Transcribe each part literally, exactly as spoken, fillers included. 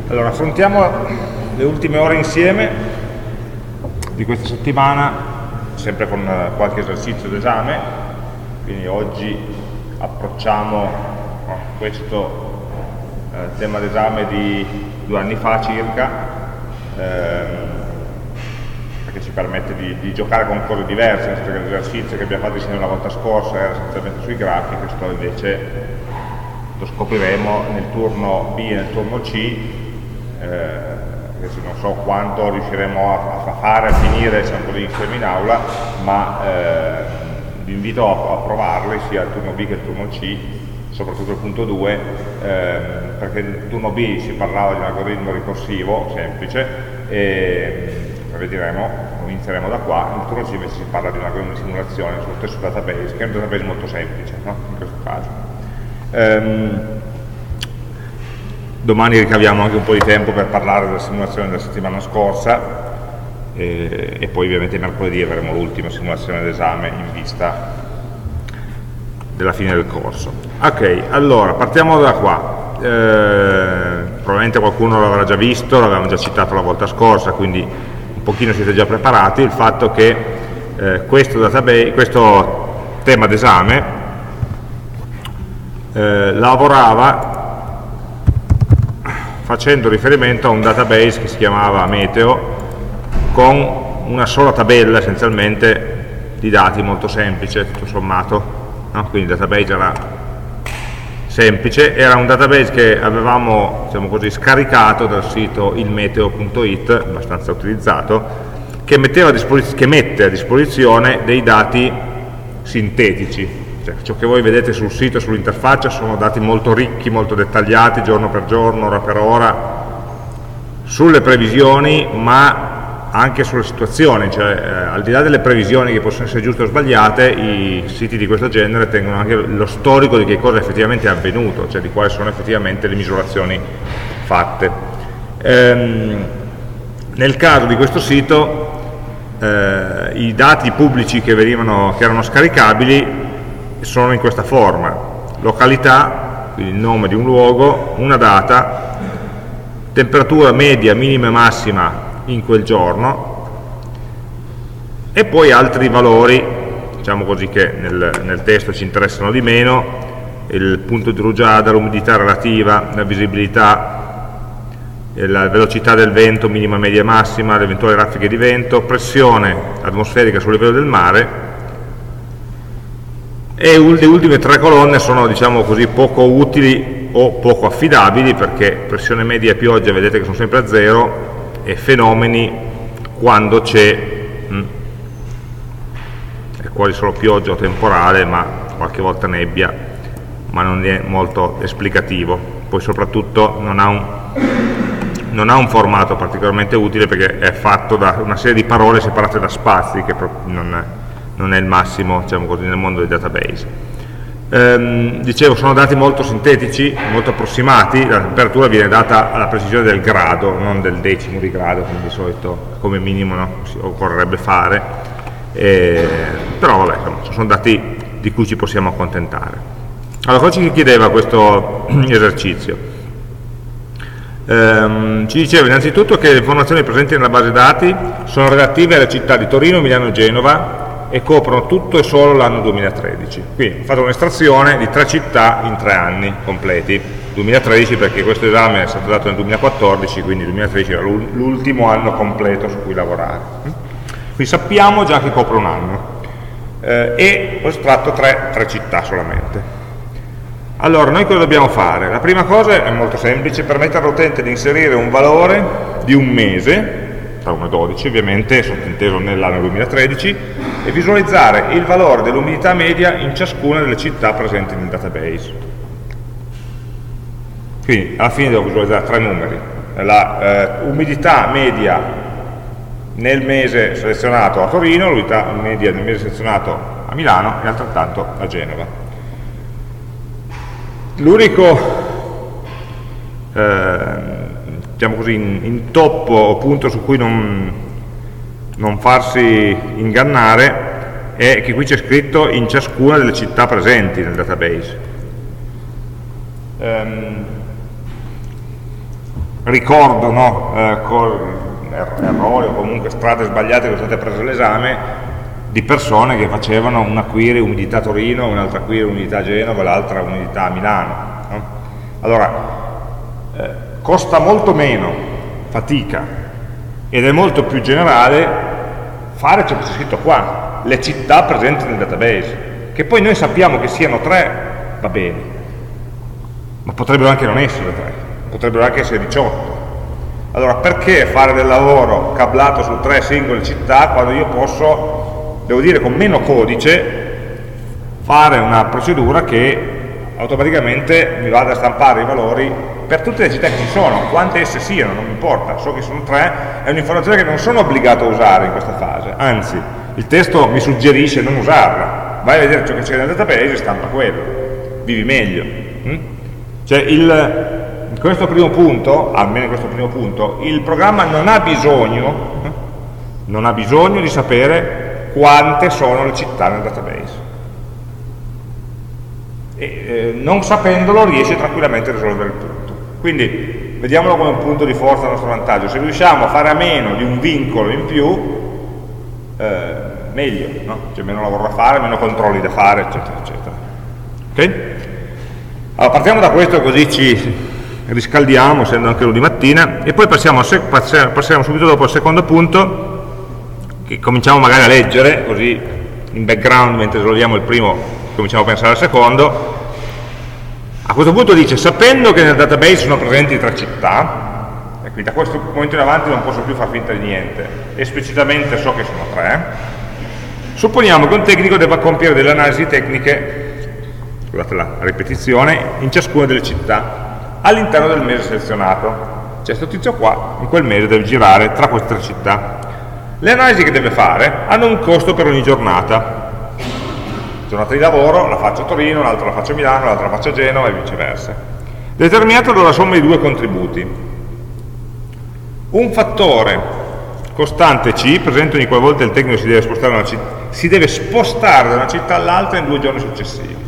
Allora, affrontiamo le ultime ore insieme di questa settimana, sempre con qualche esercizio d'esame, quindi oggi approcciamo no, questo eh, tema d'esame di due anni fa circa, ehm, perché ci permette di, di giocare con cose diverse, nel senso che l'esercizio che abbiamo fatto insieme la volta scorsa era essenzialmente sui grafi, questo invece lo scopriremo nel turno B e nel turno C, eh, adesso non so quanto riusciremo a, a fare, a finire diciamo così, insieme in aula, ma eh, vi invito a, a provarli sia il turno B che il turno C, soprattutto il punto due, eh, perché nel turno B si parlava di un algoritmo ricorsivo semplice e vedremo, inizieremo da qua, nel turno C invece si parla di un algoritmo di simulazione sullo stesso database, che è un database molto semplice, no? In questo caso. Um, domani ricaviamo anche un po' di tempo per parlare della simulazione della settimana scorsa e, e poi ovviamente mercoledì avremo l'ultima simulazione d'esame in vista della fine del corso. Ok, allora partiamo da qua. Eh, probabilmente qualcuno l'avrà già visto, l'avevamo già citato la volta scorsa, quindi un pochino siete già preparati. Il fatto che eh, questo database, questo tema d'esame Eh, lavorava facendo riferimento a un database che si chiamava Meteo, con una sola tabella essenzialmente di dati, molto semplice tutto sommato, no? Quindi il database era semplice, era un database che avevamo diciamo così, scaricato dal sito ilmeteo punto it, abbastanza utilizzato, che, metteva a che mette a disposizione dei dati sintetici. Cioè, ciò che voi vedete sul sito e sull'interfaccia sono dati molto ricchi, molto dettagliati, giorno per giorno, ora per ora, sulle previsioni, ma anche sulle situazioni, cioè eh, al di là delle previsioni che possono essere giuste o sbagliate, i siti di questo genere tengono anche lo storico di che cosa effettivamente è avvenuto, cioè di quali sono effettivamente le misurazioni fatte. Ehm, nel caso di questo sito, eh, i dati pubblici che, venivano, che erano scaricabili sono in questa forma: località, quindi il nome di un luogo, una data, temperatura media, minima e massima in quel giorno e poi altri valori, diciamo così, che nel, nel testo ci interessano di meno: il punto di rugiada, l'umidità relativa, la visibilità, la velocità del vento minima, media e massima, le eventuali raffiche di vento, pressione atmosferica sul livello del mare. E le ultime tre colonne sono, diciamo così, poco utili o poco affidabili, perché pressione media e pioggia vedete che sono sempre a zero, e fenomeni quando c'è, è quasi solo pioggia o temporale, ma qualche volta nebbia, ma non è molto esplicativo. Poi soprattutto non ha un, non ha un formato particolarmente utile, perché è fatto da una serie di parole separate da spazi, che non è non è il massimo, diciamo così, nel mondo dei database. Ehm, dicevo, sono dati molto sintetici, molto approssimati, la temperatura viene data alla precisione del grado, non del decimo di grado, come di solito, come minimo, no? Si occorrerebbe fare, e, però vabbè, insomma, sono dati di cui ci possiamo accontentare. Allora, cosa ci chiedeva questo esercizio? Ehm, ci diceva innanzitutto che le informazioni presenti nella base dati sono relative alle città di Torino, Milano e Genova, e coprono tutto e solo l'anno duemilatredici. Quindi ho fatto un'estrazione di tre città in tre anni completi, duemilatredici perché questo esame è stato dato nel duemilaquattordici, quindi il duemilatredici era l'ultimo anno completo su cui lavorare. Quindi sappiamo già che copre un anno, eh, e ho estratto tre, tre città solamente. Allora, noi cosa dobbiamo fare? La prima cosa è molto semplice: permettere all'utente di inserire un valore di un mese, tra uno e dodici ovviamente, sottinteso nell'anno duemilatredici, e visualizzare il valore dell'umidità media in ciascuna delle città presenti nel database. Quindi alla fine devo visualizzare tre numeri: la eh, umidità media nel mese selezionato a Torino, l'umidità media nel mese selezionato a Milano e altrettanto a Genova. L'unico eh, diciamo così, intoppo o punto su cui non, non farsi ingannare è che qui c'è scritto in ciascuna delle città presenti nel database. Um, ricordo, no, eh, con errori o comunque strade sbagliate che sono state prese all'esame di persone che facevano una query umidità Torino, un'altra query umidità Genova e l'altra umidità Milano, no? Allora, eh, costa molto meno fatica ed è molto più generale fare ciò che c'è scritto qua, le città presenti nel database, che poi noi sappiamo che siano tre, va bene, ma potrebbero anche non essere tre, potrebbero anche essere diciotto. Allora perché fare del lavoro cablato su tre singole città quando io posso, devo dire con meno codice, fare una procedura che automaticamente mi vada a stampare i valori per tutte le città che ci sono, quante esse siano, non mi importa, so che sono tre, è un'informazione che non sono obbligato a usare in questa fase, anzi il testo mi suggerisce non usarla, vai a vedere ciò che c'è nel database e stampa quello, vivi meglio. hm? Cioè il in questo primo punto, almeno in questo primo punto, il programma non ha bisogno, eh, non ha bisogno di sapere quante sono le città nel database. E, eh, non sapendolo riesce tranquillamente a risolvere il tutto. Quindi vediamolo come un punto di forza a nostro vantaggio. Se riusciamo a fare a meno di un vincolo in più, eh, meglio, no? C'è meno lavoro da fare, meno controlli da fare, eccetera, eccetera. Ok? Allora, partiamo da questo così ci riscaldiamo, essendo anche lunedì mattina, e poi passiamo, a passiamo subito dopo al secondo punto, che cominciamo magari a leggere, così in background, mentre risolviamo il primo, cominciamo a pensare al secondo. A questo punto dice, sapendo che nel database sono presenti tre città, e quindi da questo momento in avanti non posso più far finta di niente, esplicitamente so che sono tre, supponiamo che un tecnico debba compiere delle analisi tecniche, scusate la ripetizione, in ciascuna delle città, all'interno del mese selezionato. C'è questo tizio qua, in quel mese deve girare tra queste tre città. Le analisi che deve fare hanno un costo per ogni giornata. Giornata di lavoro, la faccio a Torino, l'altra la faccio a Milano, l'altra la faccio a Genova e viceversa. Determinato dalla somma di due contributi. Un fattore costante C, presente ogni qualvolta il tecnico si deve spostare, una città, si deve spostare da una città all'altra in due giorni successivi.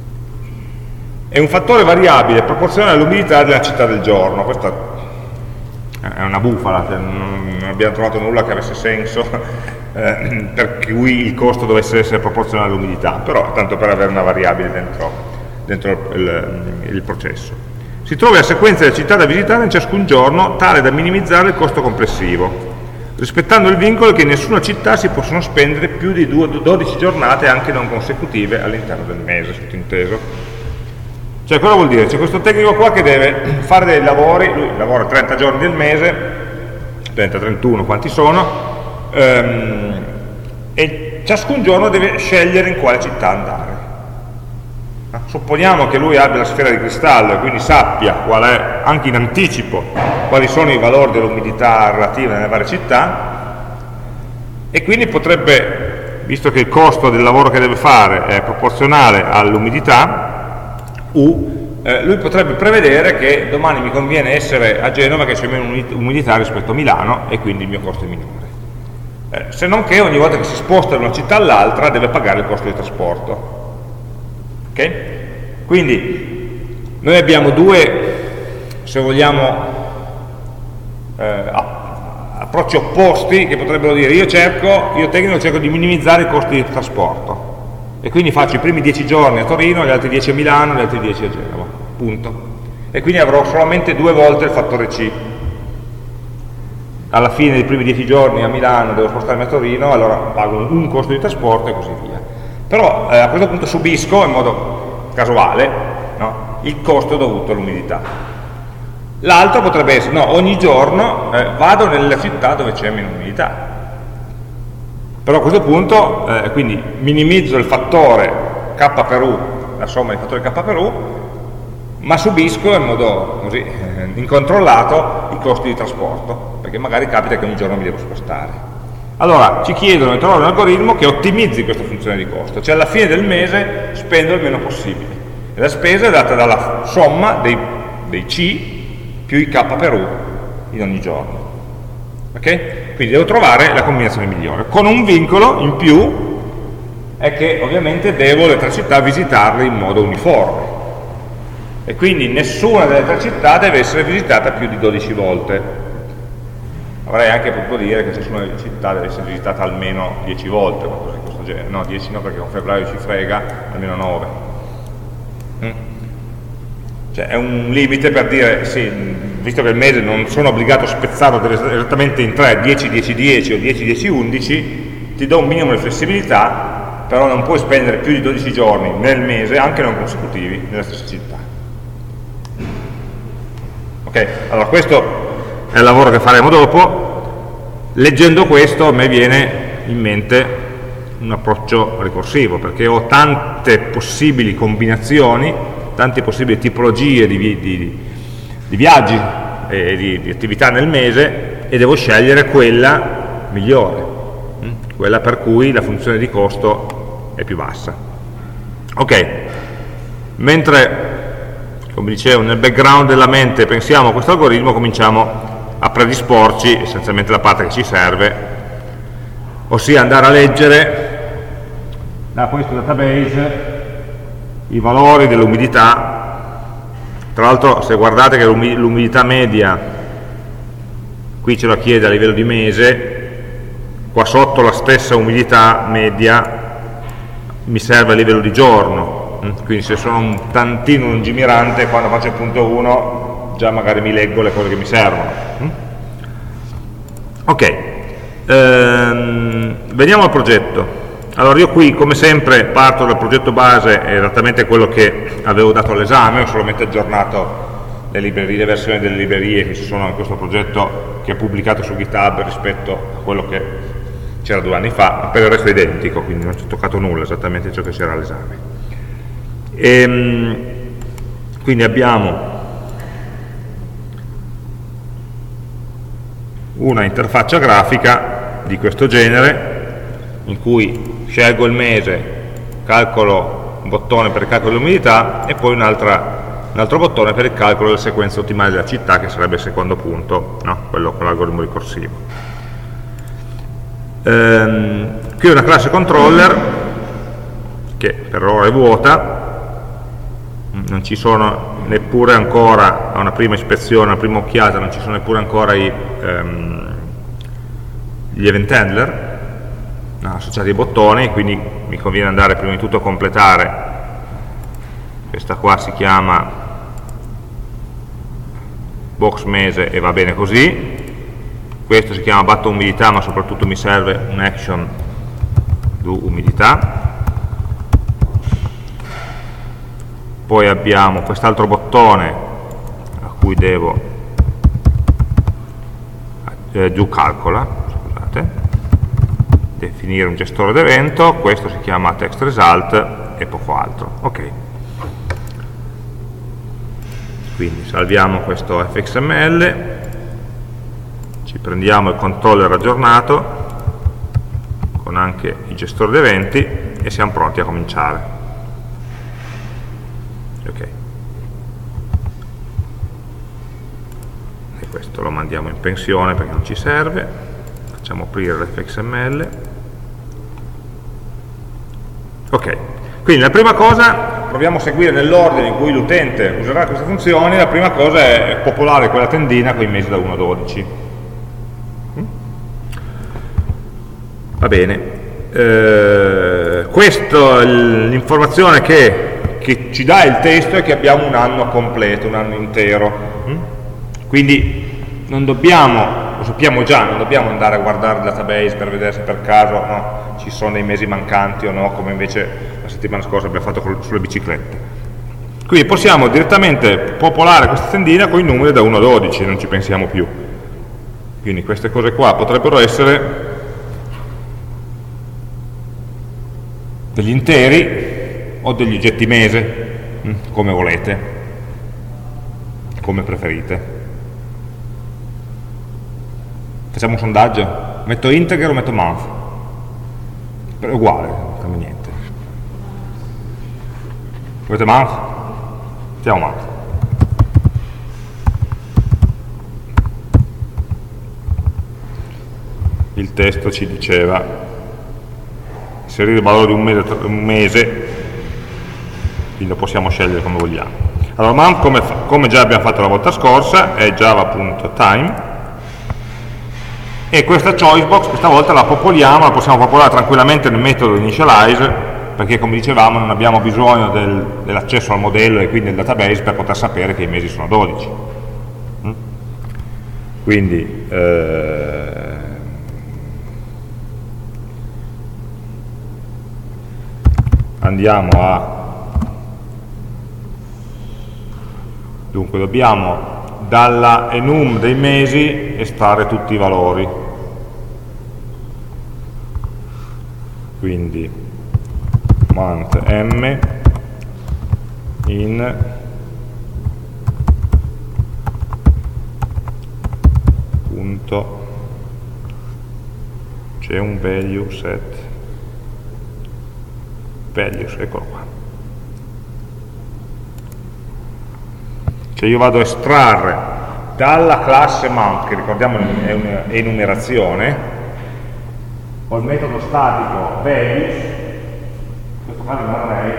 È un fattore variabile proporzionale all'umidità della città del giorno. Questa è una bufala, cioè non abbiamo trovato nulla che avesse senso eh, per cui il costo dovesse essere proporzionale all'umidità, però tanto per avere una variabile dentro, dentro il, il processo. Si trova la sequenza delle città da visitare in ciascun giorno tale da minimizzare il costo complessivo, rispettando il vincolo che in nessuna città si possono spendere più di dodici giornate anche non consecutive all'interno del mese, sottinteso. Cioè cosa vuol dire? C'è questo tecnico qua che deve fare dei lavori, lui lavora trenta giorni del mese, trenta trentuno quanti sono, ehm, e ciascun giorno deve scegliere in quale città andare. Supponiamo che lui abbia la sfera di cristallo e quindi sappia qual è, anche in anticipo, quali sono i valori dell'umidità relativa nelle varie città, e quindi potrebbe, visto che il costo del lavoro che deve fare è proporzionale all'umidità, U, eh, lui potrebbe prevedere che domani mi conviene essere a Genova che c'è meno umidità rispetto a Milano e quindi il mio costo è minore. Eh, se non che ogni volta che si sposta da una città all'altra deve pagare il costo di trasporto. Ok? Quindi noi abbiamo due, se vogliamo, eh, approcci opposti che potrebbero dire io cerco, io tecnico cerco di minimizzare i costi di trasporto. E quindi faccio i primi dieci giorni a Torino, gli altri dieci a Milano, gli altri dieci a Genova, punto. E quindi avrò solamente due volte il fattore C. Alla fine dei primi dieci giorni a Milano devo spostarmi a Torino, allora pago un costo di trasporto e così via. Però eh, a questo punto subisco, in modo casuale, no, il costo dovuto all'umidità. L'altro potrebbe essere, no, ogni giorno eh, vado nella città dove c'è meno umidità. Però a questo punto, eh, quindi minimizzo il fattore K per U, la somma dei fattori K per U, ma subisco in modo così eh, incontrollato i costi di trasporto, perché magari capita che ogni giorno mi devo spostare. Allora, ci chiedono di trovare un algoritmo che ottimizzi questa funzione di costo, cioè alla fine del mese spendo il meno possibile. E la spesa è data dalla somma dei, dei C più i K per U in ogni giorno. Ok? Quindi devo trovare la combinazione migliore, con un vincolo in più, è che ovviamente devo le tre città visitarle in modo uniforme. e quindi nessuna delle tre città deve essere visitata più di dodici volte. Avrei anche potuto dire che nessuna delle città deve essere visitata almeno dieci volte, qualcosa di questo genere. No, dieci no, perché con febbraio ci frega, almeno nove. Mm. Cioè è un limite per dire, sì, visto che il mese non sono obbligato a spezzarlo esattamente in tre, dieci, dieci, dieci o dieci, dieci, undici, ti do un minimo di flessibilità, però non puoi spendere più di dodici giorni nel mese, anche non consecutivi, nella stessa città. Ok? Allora questo è il lavoro che faremo dopo. Leggendo questo a me viene in mente un approccio ricorsivo, perché ho tante possibili combinazioni, tante possibili tipologie di, di, di, di viaggi e di, di attività nel mese, e devo scegliere quella migliore, quella per cui la funzione di costo è più bassa. Ok, mentre, come dicevo, nel background della mente pensiamo a questo algoritmo, cominciamo a predisporci essenzialmente la parte che ci serve, ossia andare a leggere da questo database i valori dell'umidità. Tra l'altro, se guardate che l'umidità media qui ce la chiede a livello di mese, qua sotto la stessa umidità media mi serve a livello di giorno, quindi se sono un tantino lungimirante, quando faccio il punto uno già magari mi leggo le cose che mi servono. Ok, ehm, veniamo al progetto. Allora io qui, come sempre, parto dal progetto base, è esattamente quello che avevo dato all'esame, ho solamente aggiornato le, librerie, le versioni delle librerie che ci sono in questo progetto, che è pubblicato su GitHub rispetto a quello che c'era due anni fa, ma per il resto è identico, quindi non ci ho toccato nulla, esattamente ciò che c'era all'esame. Quindi abbiamo una interfaccia grafica di questo genere, in cui scelgo il mese, calcolo un bottone per il calcolo dell'umidità e poi un, un altro bottone per il calcolo della sequenza ottimale della città, che sarebbe il secondo punto, no? Quello con l'algoritmo ricorsivo. Ehm, qui è una classe controller che per ora è vuota, non ci sono neppure ancora, a una prima ispezione, a una prima occhiata, non ci sono neppure ancora i, ehm, gli event handler, no, associati ai bottoni, quindi mi conviene andare prima di tutto a completare. Questa qua si chiama box mese e va bene così. Questo si chiama batto umidità, ma soprattutto mi serve un action do umidità. Poi abbiamo quest'altro bottone a cui devo eh, giù calcola, scusate, definire un gestore d'evento. Questo si chiama text result e poco altro. Ok, quindi salviamo questo F X M L, ci prendiamo il controller aggiornato con anche il gestore d'eventi e siamo pronti a cominciare. Ok, e questo lo mandiamo in pensione perché non ci serve. Facciamo aprire l'F X M L. Ok, quindi la prima cosa, proviamo a seguire nell'ordine in cui l'utente userà queste funzioni. La prima cosa è popolare quella tendina con i mesi da uno a dodici. Va bene, eh, questa è l'informazione che che ci dà il testo è che abbiamo un anno completo, un anno intero. Quindi non dobbiamo, lo sappiamo già, non dobbiamo andare a guardare il database per vedere se per caso no, ci sono dei mesi mancanti o no, come invece la settimana scorsa abbiamo fatto sulle biciclette. Quindi possiamo direttamente popolare questa tendina con i numeri da uno a dodici, non ci pensiamo più. Quindi queste cose qua potrebbero essere degli interi o degli oggetti mese, come volete, come preferite. Facciamo un sondaggio, metto integer o metto month? È uguale, non cambia niente. Volete month? Mettiamo month. Il testo ci diceva inserire il valore di un mese, un mese, quindi lo possiamo scegliere come vogliamo. Allora, mount, come, come già abbiamo fatto la volta scorsa, è java.time, e questa choice box questa volta la popoliamo, la possiamo popolare tranquillamente nel metodo initialize, perché come dicevamo non abbiamo bisogno del, dell'accesso al modello e quindi del database per poter sapere che i mesi sono dodici. Mm? Quindi eh, andiamo a dunque dobbiamo dalla enum dei mesi estrarre tutti i valori, quindi month m in punto c'è un value set values, eccolo qua. Cioè io vado a estrarre dalla classe mount, che ricordiamo è un'enumerazione, ho il metodo statico values, questo qua è un array,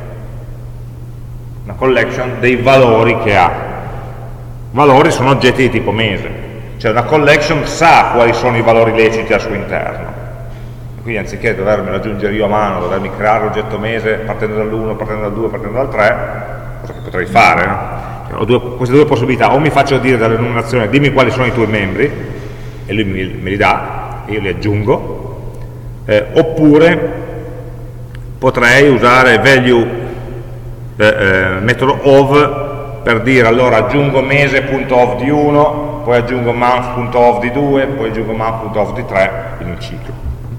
una collection dei valori che ha. Valori sono oggetti di tipo mese, cioè una collection sa quali sono i valori leciti al suo interno. Quindi anziché dovermi raggiungere io a mano, dovermi creare l'oggetto mese partendo dall'uno, partendo dal due, partendo dal tre, cosa che potrei fare, no? Ho due, queste due possibilità: o mi faccio dire dall'enumerazione dimmi quali sono i tuoi membri e lui me, me li dà e io li aggiungo, eh, oppure potrei usare value eh, eh, metodo of per dire allora aggiungo mese.of di uno, poi aggiungo month.of di due, poi aggiungo month.of di tre in un ciclo.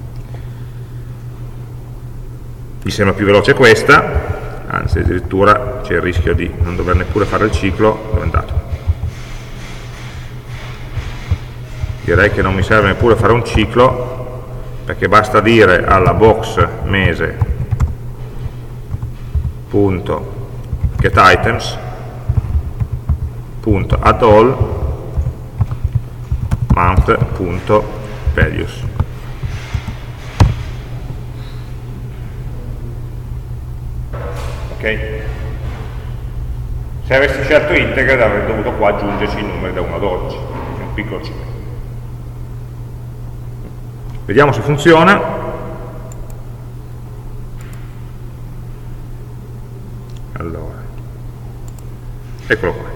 Mi sembra più veloce questa, anzi addirittura c'è il rischio di non dover neppure fare il ciclo. Dove è andato? Direi che non mi serve neppure fare un ciclo, perché basta dire alla box mese punto get items punto add all month punto values. Ok? Se avessi scelto integer avrei dovuto qua aggiungerci i numeri da uno a dodici, un piccolo ciclo. Vediamo se funziona. Allora, eccolo qua.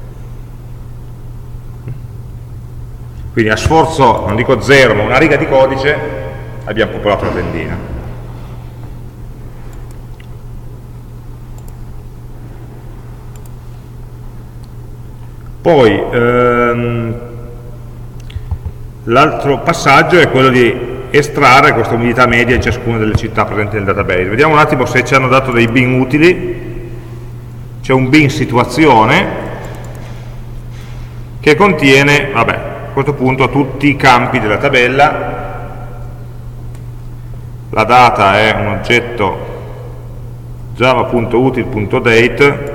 Quindi a sforzo, non dico zero, ma una riga di codice abbiamo popolato la tendina. Poi ehm, l'altro passaggio è quello di estrarre questa umidità media in ciascuna delle città presenti nel database. Vediamo un attimo se ci hanno dato dei bin utili. C'è un bin situazione che contiene, vabbè, a questo punto tutti i campi della tabella. La data è un oggetto java.util.date,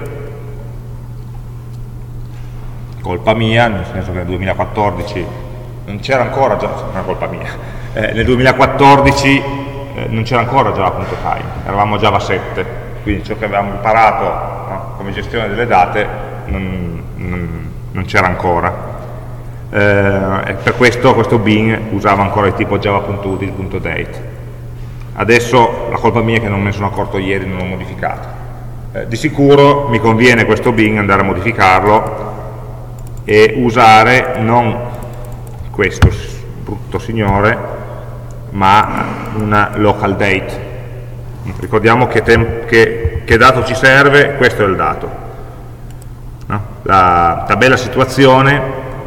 colpa mia, nel senso che nel duemilaquattordici non c'era ancora già, non è colpa mia, eh, nel duemilaquattordici eh, non c'era ancora java.time, eravamo Java sette, quindi ciò che avevamo imparato, no, come gestione delle date non, non, non c'era ancora, eh, e per questo questo bin usava ancora il tipo java.util.date. Adesso la colpa mia è che non me ne sono accorto ieri, non l'ho modificato. Eh, di sicuro mi conviene questo bin andare a modificarlo e usare non questo brutto signore, ma una local date. Ricordiamo che, che, che dato ci serve, questo è il dato. No? La tabella situazione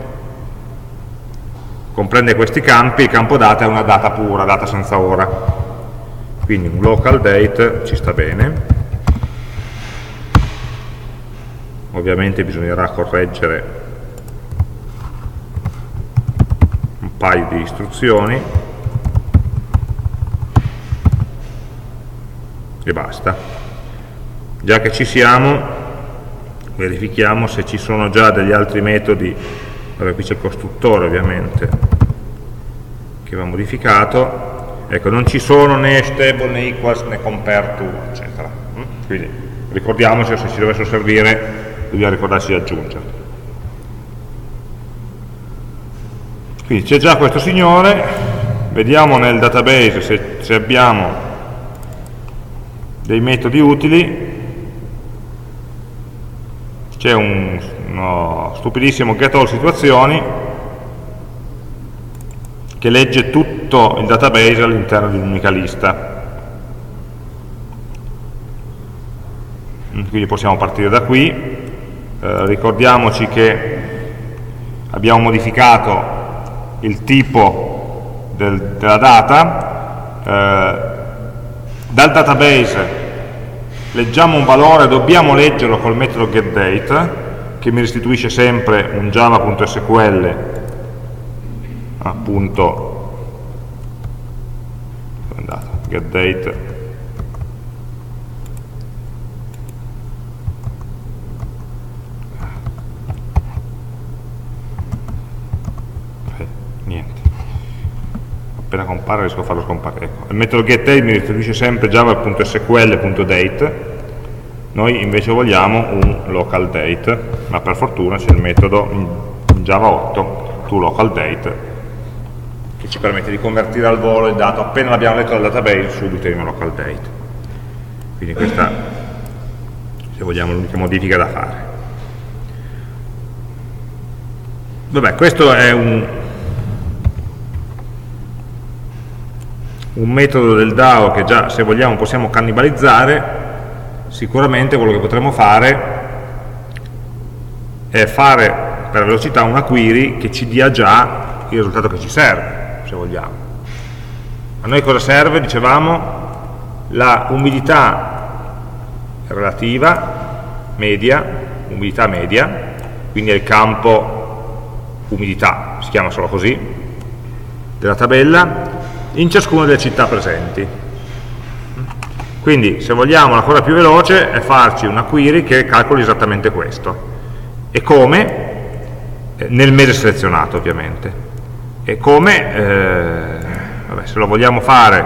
comprende questi campi, il campo data è una data pura, data senza ora. Quindi un local date ci sta bene. Ovviamente bisognerà correggere paio di istruzioni e basta. Già che ci siamo, verifichiamo se ci sono già degli altri metodi. Allora, qui c'è il costruttore ovviamente che va modificato. Ecco, non ci sono né stable né equals né compare to eccetera. Quindi ricordiamoci, se ci dovessero servire dobbiamo ricordarci di aggiungere. Quindi c'è già questo signore, vediamo nel database se, se abbiamo dei metodi utili. C'è un, uno stupidissimo getAllSituazioni che legge tutto il database all'interno di un'unica lista. Quindi possiamo partire da qui. Eh, ricordiamoci che abbiamo modificato il tipo del, della data. Eh, dal database leggiamo un valore, dobbiamo leggerlo col metodo getDate, che mi restituisce sempre un java.sql appunto getDate okay, niente, appena compare riesco a farlo scomparire. Ecco, il metodo getDate mi restituisce sempre java.sql.date. Noi invece vogliamo un local date, ma per fortuna c'è il metodo in Java otto toLocalDate che ci permette di convertire al volo il dato appena l'abbiamo letto dal database subito in local date. Quindi questa, se vogliamo, è l'unica modifica da fare. Vabbè, questo è un, un metodo del DAO che già, se vogliamo, possiamo cannibalizzare. Sicuramente quello che potremmo fare è fare per velocità una query che ci dia già il risultato che ci serve, se vogliamo. A noi cosa serve? Dicevamo la umidità relativa, media, umidità media, quindi è il campo umidità, si chiama solo così, della tabella, in ciascuna delle città presenti. Quindi, se vogliamo, la cosa più veloce è farci una query che calcoli esattamente questo. E come? Eh, nel mese selezionato, ovviamente. E come? Eh, vabbè, se lo vogliamo fare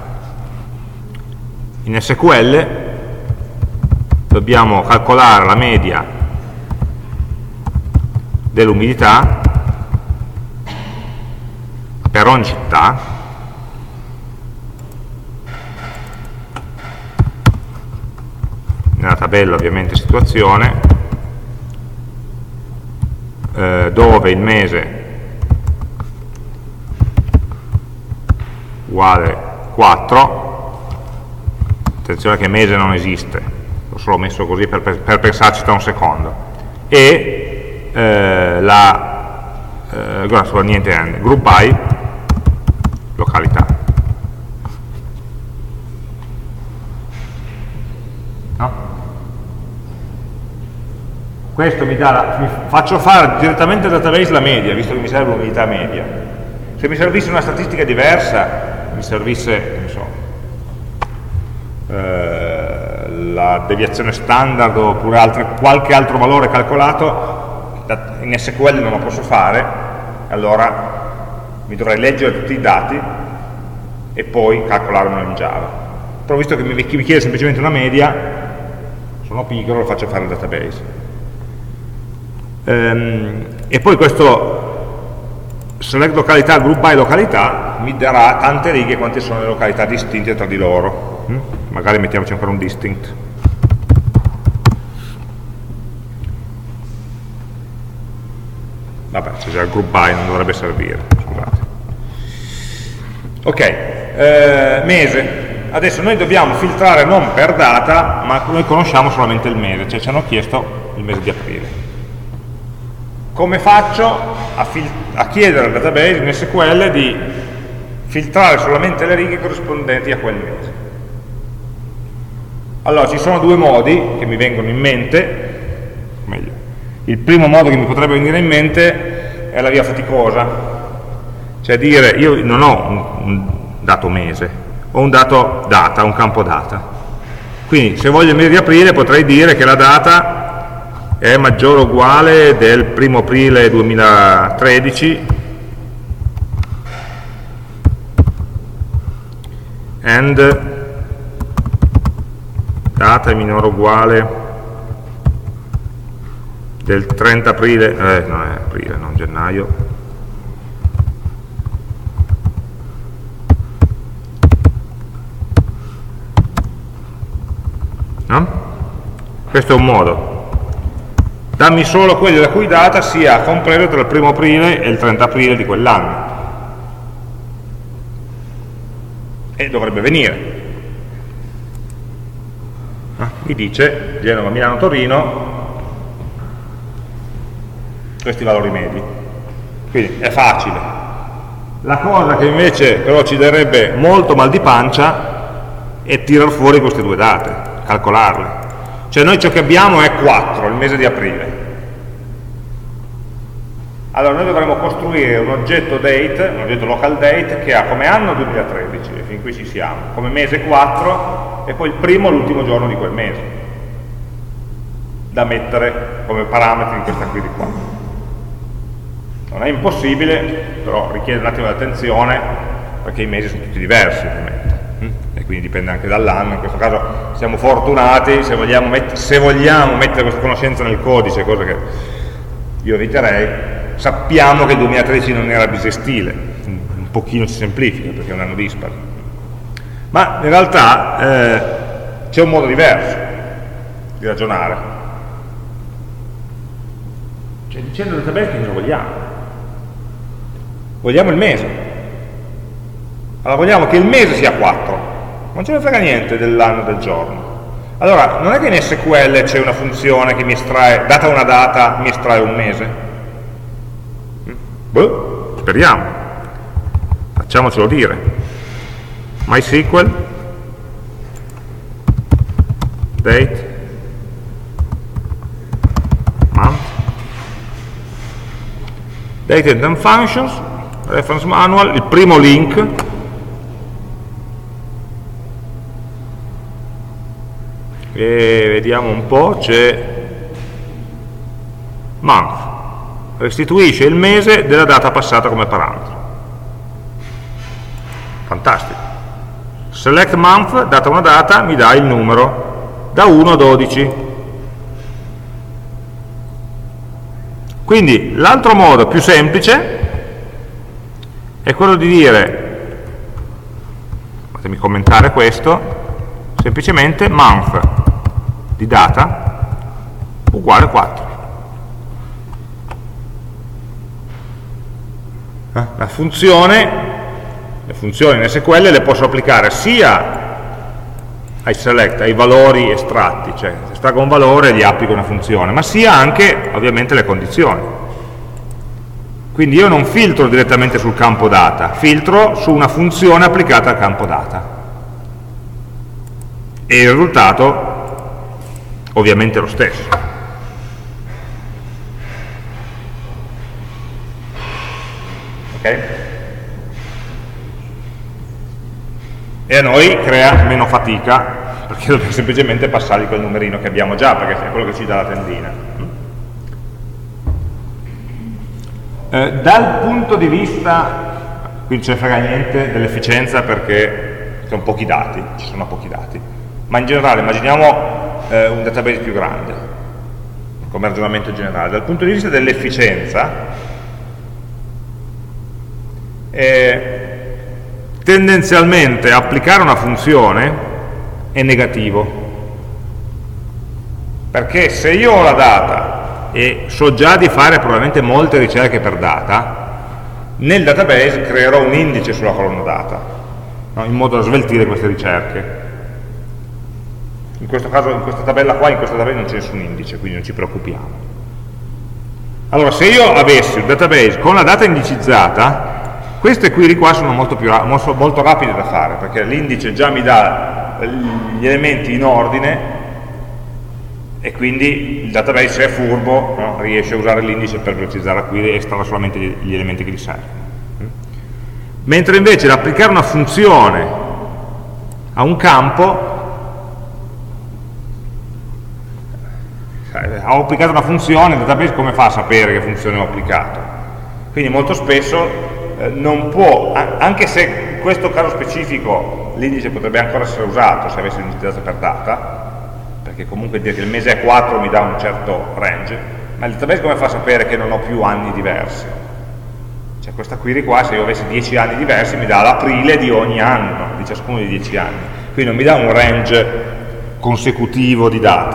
in S Q L, dobbiamo calcolare la media dell'umidità per ogni città, nella tabella ovviamente situazione, eh, dove il mese uguale quattro, attenzione che mese non esiste, l'ho solo messo così per, per, per pensarci tra un secondo, e eh, la eh, guarda, niente, group by località. No? Questo mi dà la, mi faccio fare direttamente al database la media, visto che mi serve l'unità media. Se mi servisse una statistica diversa, mi servisse, non so, eh, la deviazione standard oppure altre, qualche altro valore calcolato, in S Q L non lo posso fare, allora mi dovrei leggere tutti i dati e poi calcolarmelo in Java. Però visto che mi, mi chiede semplicemente una media, sono pigro, lo faccio fare al database. Ehm, e poi questo select località, group by località, mi darà tante righe quante sono le località distinte tra di loro. Mm? Magari mettiamoci ancora un distinct. Vabbè, c'è già il group by, non dovrebbe servire, scusate. Ok, eh, mese. Adesso noi dobbiamo filtrare non per data, ma noi conosciamo solamente il mese, cioè ci hanno chiesto il mese di aprile. Come faccio a, a chiedere al database in S Q L di filtrare solamente le righe corrispondenti a quel mese? Allora, ci sono due modi che mi vengono in mente, meglio, il primo modo che mi potrebbe venire in mente è la via faticosa, cioè dire io non ho un, un dato mese, ho un dato data, un campo data. Quindi se voglio il mese di aprile potrei dire che la data è maggiore o uguale del primo aprile duemilatredici and data è minore o uguale del trenta aprile, eh, non è aprile, non gennaio, no? Questo è un modo. Dammi solo quelli la cui data sia compreso tra il primo aprile e il trenta aprile di quell'anno. E dovrebbe venire. Mi dice Genova, Milano, Torino, questi valori medi. Quindi è facile. La cosa che invece però ci darebbe molto mal di pancia è tirar fuori queste due date, calcolarle. Cioè noi ciò che abbiamo è quattro, il mese di aprile. Allora noi dovremmo costruire un oggetto date, un oggetto local date, che ha come anno duemilatredici, e fin qui ci siamo, come mese quattro, e poi il primo e l'ultimo giorno di quel mese, da mettere come parametri in questa query qua. Non è impossibile, però richiede un attimo di attenzione, perché i mesi sono tutti diversi, ovviamente, e quindi dipende anche dall'anno. In questo caso siamo fortunati, se vogliamo, met se vogliamo mettere questa conoscenza nel codice, cosa che io eviterei, sappiamo che il duemilatredici non era bisestile, un pochino si semplifica perché è un anno dispari, ma in realtà eh, c'è un modo diverso di ragionare. Cioè, dicendo al database che cosa vogliamo? Vogliamo il mese. Allora vogliamo che il mese sia quattro, non ce ne frega niente dell'anno e del giorno. Allora, non è che in S Q L c'è una funzione che mi estrae, data una data, mi estrae un mese? Boh, speriamo. Facciamocelo dire. MySQL date month date and time functions, reference manual, il primo link e vediamo un po', c'è month, restituisce il mese della data passata come parametro. Fantastico. Select month, data una data, mi dà il numero da uno a dodici. Quindi l'altro modo più semplice è quello di dire, fatemi commentare questo, semplicemente month di data uguale quattro. Eh? La funzione, le funzioni in S Q L le posso applicare sia ai select, ai valori estratti, cioè se estraggo un valore gli applico una funzione, ma sia anche ovviamente le condizioni. Quindi io non filtro direttamente sul campo data, filtro su una funzione applicata al campo data. E il risultato ovviamente è lo stesso. Ok? E a noi crea meno fatica, perché dobbiamo semplicemente passargli quel numerino che abbiamo già, perché è quello che ci dà la tendina. Eh, dal punto di vista, qui non ce ne frega niente dell'efficienza perché sono pochi dati, ci sono pochi dati, ma in generale immaginiamo eh, un database più grande, come ragionamento generale. Dal punto di vista dell'efficienza, eh, tendenzialmente applicare una funzione è negativo, perché se io ho la data e so già di fare probabilmente molte ricerche per data, nel database creerò un indice sulla colonna data, no? In modo da sveltire queste ricerche. In questo caso, in questa tabella qua, in questa tabella non c'è nessun indice, quindi non ci preoccupiamo. Allora, se io avessi un database con la data indicizzata, queste query qua sono molto, più, molto, molto rapide da fare, perché l'indice già mi dà gli elementi in ordine e quindi il database, se è furbo, no, riesce a usare l'indice per velocizzare la query e estrarre solamente gli, gli elementi che gli servono. Mentre invece l'applicare una funzione a un campo, ho applicato una funzione, il database come fa a sapere che funzione ho applicato? Quindi molto spesso non può, anche se in questo caso specifico l'indice potrebbe ancora essere usato se avessi un'indicizzato per data, perché comunque dire che il mese è quattro mi dà un certo range, Ma il database come fa a sapere che non ho più anni diversi? Cioè questa query qua, se io avessi dieci anni diversi, mi dà l'aprile di ogni anno, di ciascuno dei dieci anni. Quindi non mi dà un range consecutivo di date.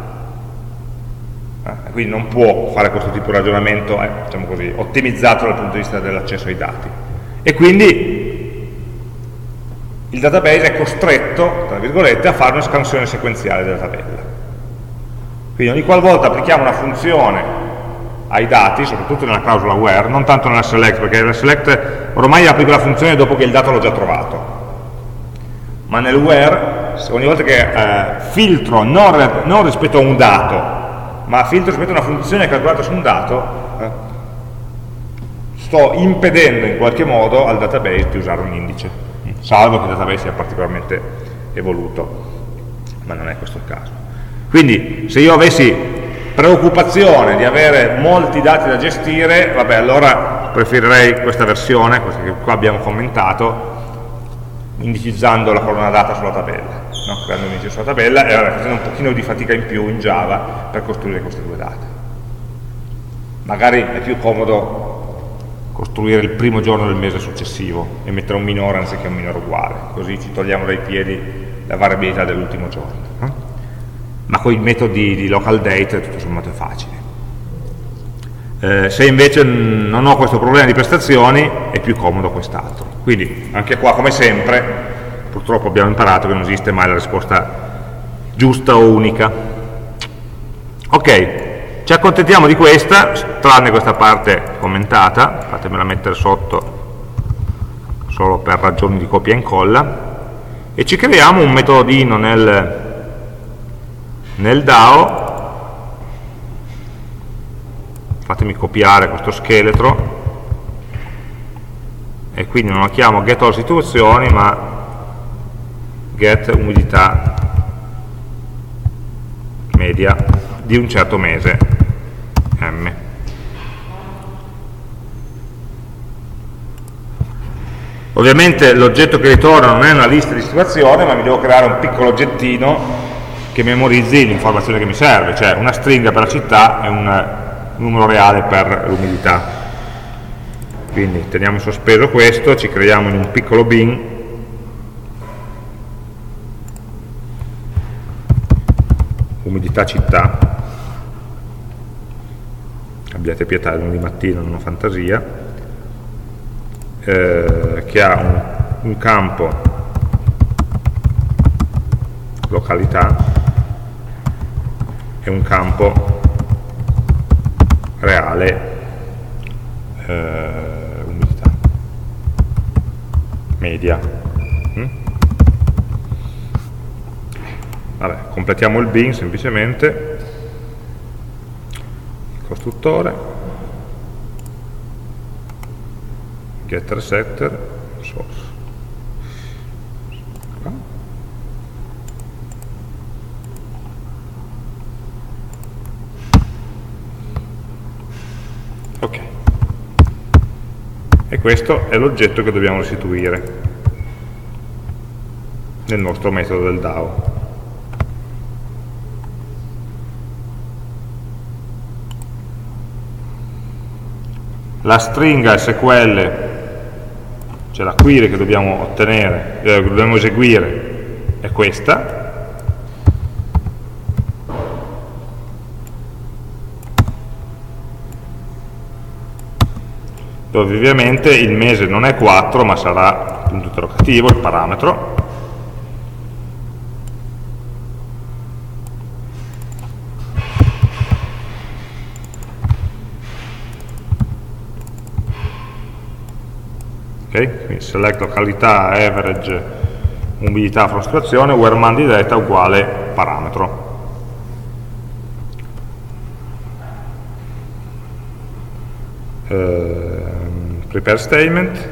Eh? Quindi non può fare questo tipo di ragionamento, eh, diciamo così, ottimizzato dal punto di vista dell'accesso ai dati. E quindi il database è costretto, tra virgolette, a fare una scansione sequenziale della tabella. Quindi ogni qualvolta applichiamo una funzione ai dati, soprattutto nella clausola where, non tanto nella select, perché nella select ormai applico la funzione dopo che il dato l'ho già trovato, ma nel where, ogni volta che eh, filtro non, non rispetto a un dato, ma filtro rispetto a una funzione calcolata su un dato, eh, sto impedendo in qualche modo al database di usare un indice, salvo che il database sia particolarmente evoluto, ma non è questo il caso. Quindi se io avessi preoccupazione di avere molti dati da gestire, vabbè, allora preferirei questa versione, questa che qua abbiamo commentato, indicizzando la colonna data sulla tabella, no? Creando un indice sulla tabella e vabbè, facendo un pochino di fatica in più in Java per costruire queste due date. Magari è più comodo costruire il primo giorno del mese successivo e mettere un minore anziché un minore uguale, così ci togliamo dai piedi la variabilità dell'ultimo giorno, no? Ma con i metodi di local date tutto sommato è facile. Eh, se invece non ho questo problema di prestazioni è più comodo quest'altro. Quindi anche qua, come sempre, purtroppo abbiamo imparato che non esiste mai la risposta giusta o unica. Ok, ci accontentiamo di questa, tranne questa parte commentata, fatemela mettere sotto solo per ragioni di copia e incolla, e ci creiamo un metodino nel nel D A O, fatemi copiare questo scheletro, e quindi non lo chiamo get all situazioni, ma get umidità media di un certo mese, M. Ovviamente l'oggetto che ritorna non è una lista di situazioni, ma mi devo creare un piccolo oggettino che memorizzi l'informazione che mi serve, cioè una stringa per la città e un numero reale per l'umidità. Quindi teniamo in sospeso questo, ci creiamo in un piccolo bin, umidità città, abbiate pietà, è lunedì mattina, non ho fantasia, eh, che ha un, un campo località e un campo reale eh, umidità media. Mm? Vabbè, completiamo il bin semplicemente, il costruttore, getter setter, source. Ok, e questo è l'oggetto che dobbiamo restituire nel nostro metodo del D A O. La stringa S Q L, cioè la query che dobbiamo ottenere, eh, che dobbiamo eseguire, è questa. Dove ovviamente il mese non è quattro, ma sarà punto interrogativo, il parametro. Ok, quindi select località, average, umidità, frustrazione, where man di data uguale parametro. Prepare statement,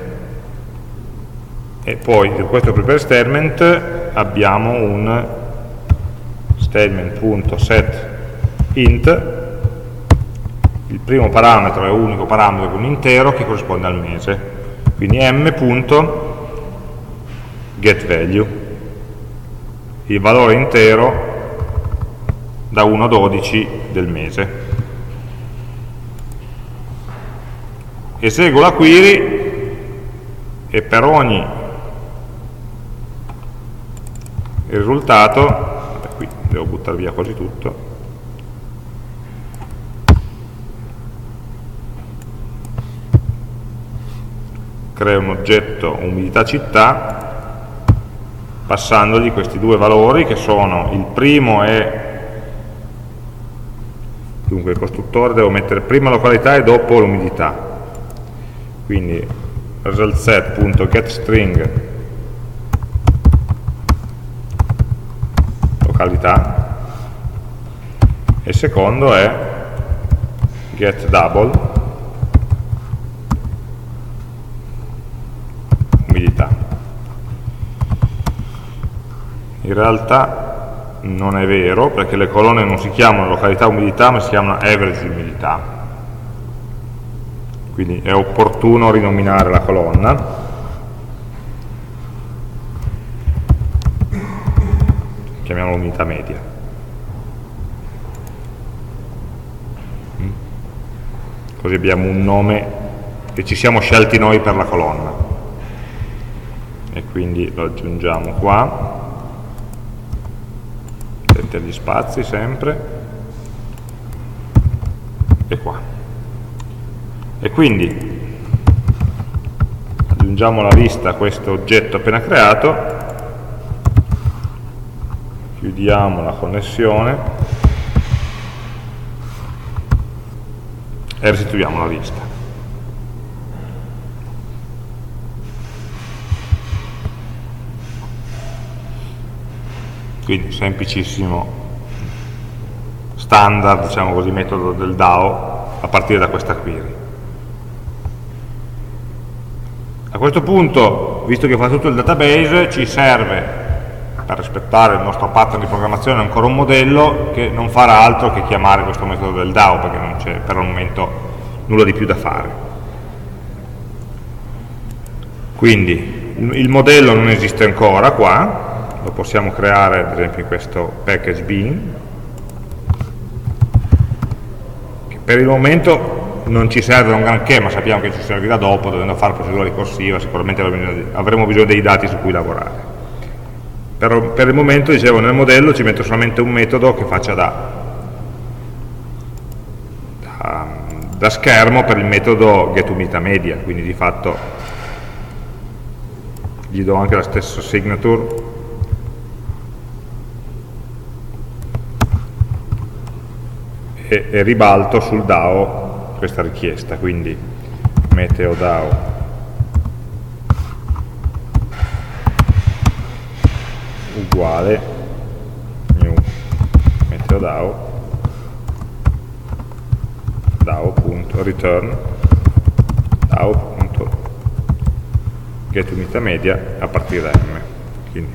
e poi di questo prepare statement abbiamo un statement.set int, il primo parametro è unico parametro con un intero che corrisponde al mese, quindi m.getValue, il valore intero da uno a dodici del mese. eseguo la query e per ogni risultato, vabbè, qui devo buttare via quasi tutto, creo un oggetto umidità città passandogli questi due valori che sono, il primo è, dunque il costruttore devo mettere prima località e dopo l'umidità, quindi resultSet.getString località, e il secondo è getDouble umidità. In realtà non è vero, perché le colonne non si chiamano località umidità ma si chiamano average umidità, quindi è opportuno rinominare la colonna. Chiamiamola umidità media. Così abbiamo un nome che ci siamo scelti noi per la colonna. E quindi lo aggiungiamo qua. Attenti agli spazi sempre. E qua. E quindi aggiungiamo la lista a questo oggetto appena creato. Chiudiamo la connessione e restituiamo la lista. Quindi semplicissimo standard, diciamo così, metodo del DAO a partire da questa query. A questo punto, visto che fa tutto il database, ci serve, per rispettare il nostro pattern di programmazione, ancora un modello che non farà altro che chiamare questo metodo del DAO, perché non c'è per il momento nulla di più da fare. Quindi il modello non esiste ancora qua, lo possiamo creare ad esempio in questo package bin, che per il momento non ci serve un granché, ma sappiamo che ci servirà dopo, dovendo fare procedura ricorsiva, sicuramente avremo bisogno dei dati su cui lavorare. Per, per il momento, dicevo, nel modello ci metto solamente un metodo che faccia da, da, da schermo per il metodo getUmiditaMedia, quindi di fatto gli do anche la stessa signature e, e ribalto sul DAO questa richiesta, quindi meteo DAO uguale new meteo DAO DAO.return DAO.getUmiditaMedia a partire da M. Quindi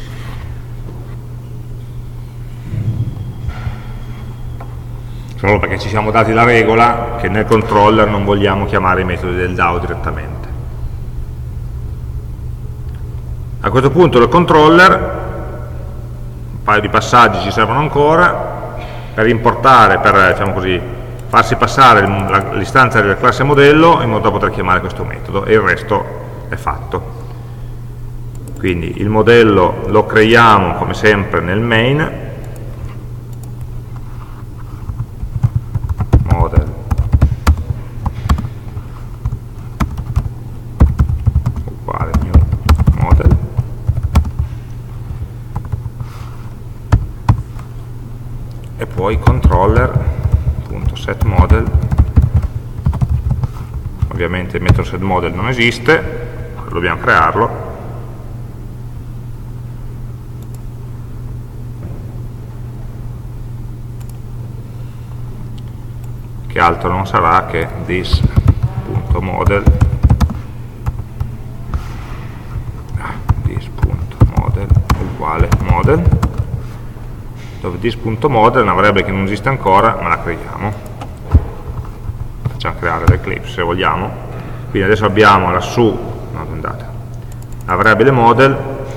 solo perché ci siamo dati la regola che nel controller non vogliamo chiamare i metodi del DAO direttamente. A questo punto il controller, un paio di passaggi ci servono ancora per importare, per diciamo così, farsi passare l'istanza della classe modello in modo da poter chiamare questo metodo, e il resto è fatto. Quindi il modello lo creiamo come sempre nel main, model uguale new model, e poi controller.setModel, ovviamente il metodo setModel non esiste, dobbiamo crearlo, che altro non sarà che this.model this.model uguale model, dove this.model è una variabile che non esiste ancora, ma la creiamo, facciamo creare l'Eclipse se vogliamo. Quindi adesso abbiamo lassù, no, andate, la variabile model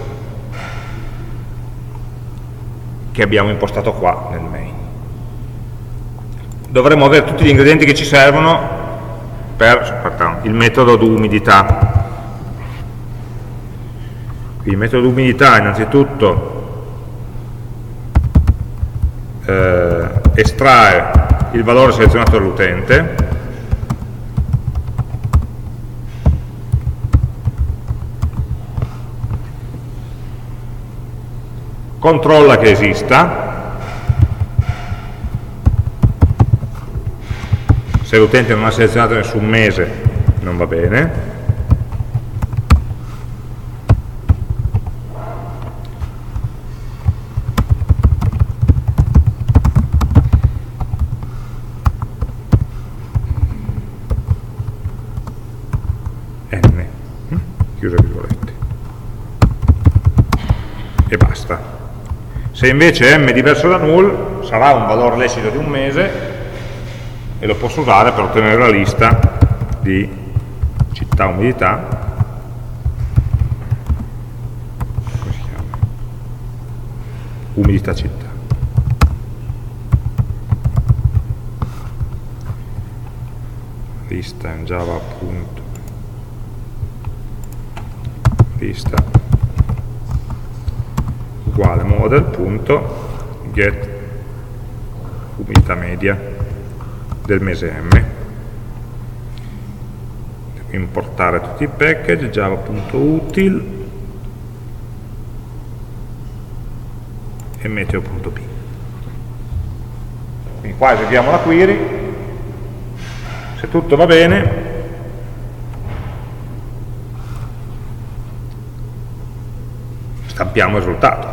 che abbiamo impostato qua nel main. Dovremmo avere tutti gli ingredienti che ci servono per pardon, il metodo d'umidità. Quindi il metodo d'umidità innanzitutto eh, estrae il valore selezionato dall'utente, controlla che esista, se l'utente non ha selezionato nessun mese non va bene, n, chiusa virgolette, e basta. Se invece m è diverso da null, sarà un valore lecito di un mese e lo posso usare per ottenere la lista di città umidità, come si chiama? Umidità città. Lista in Java appunto, lista uguale model.get umidità media del mese m. Devo importare tutti i package, java.util e meteo.p. Quindi qua eseguiamo la query, se tutto va bene stampiamo il risultato.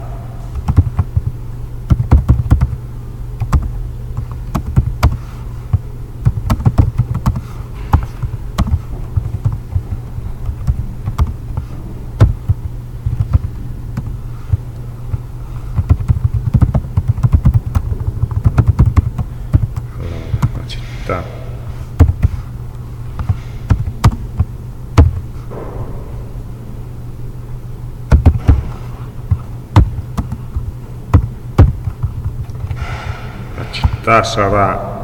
Sarà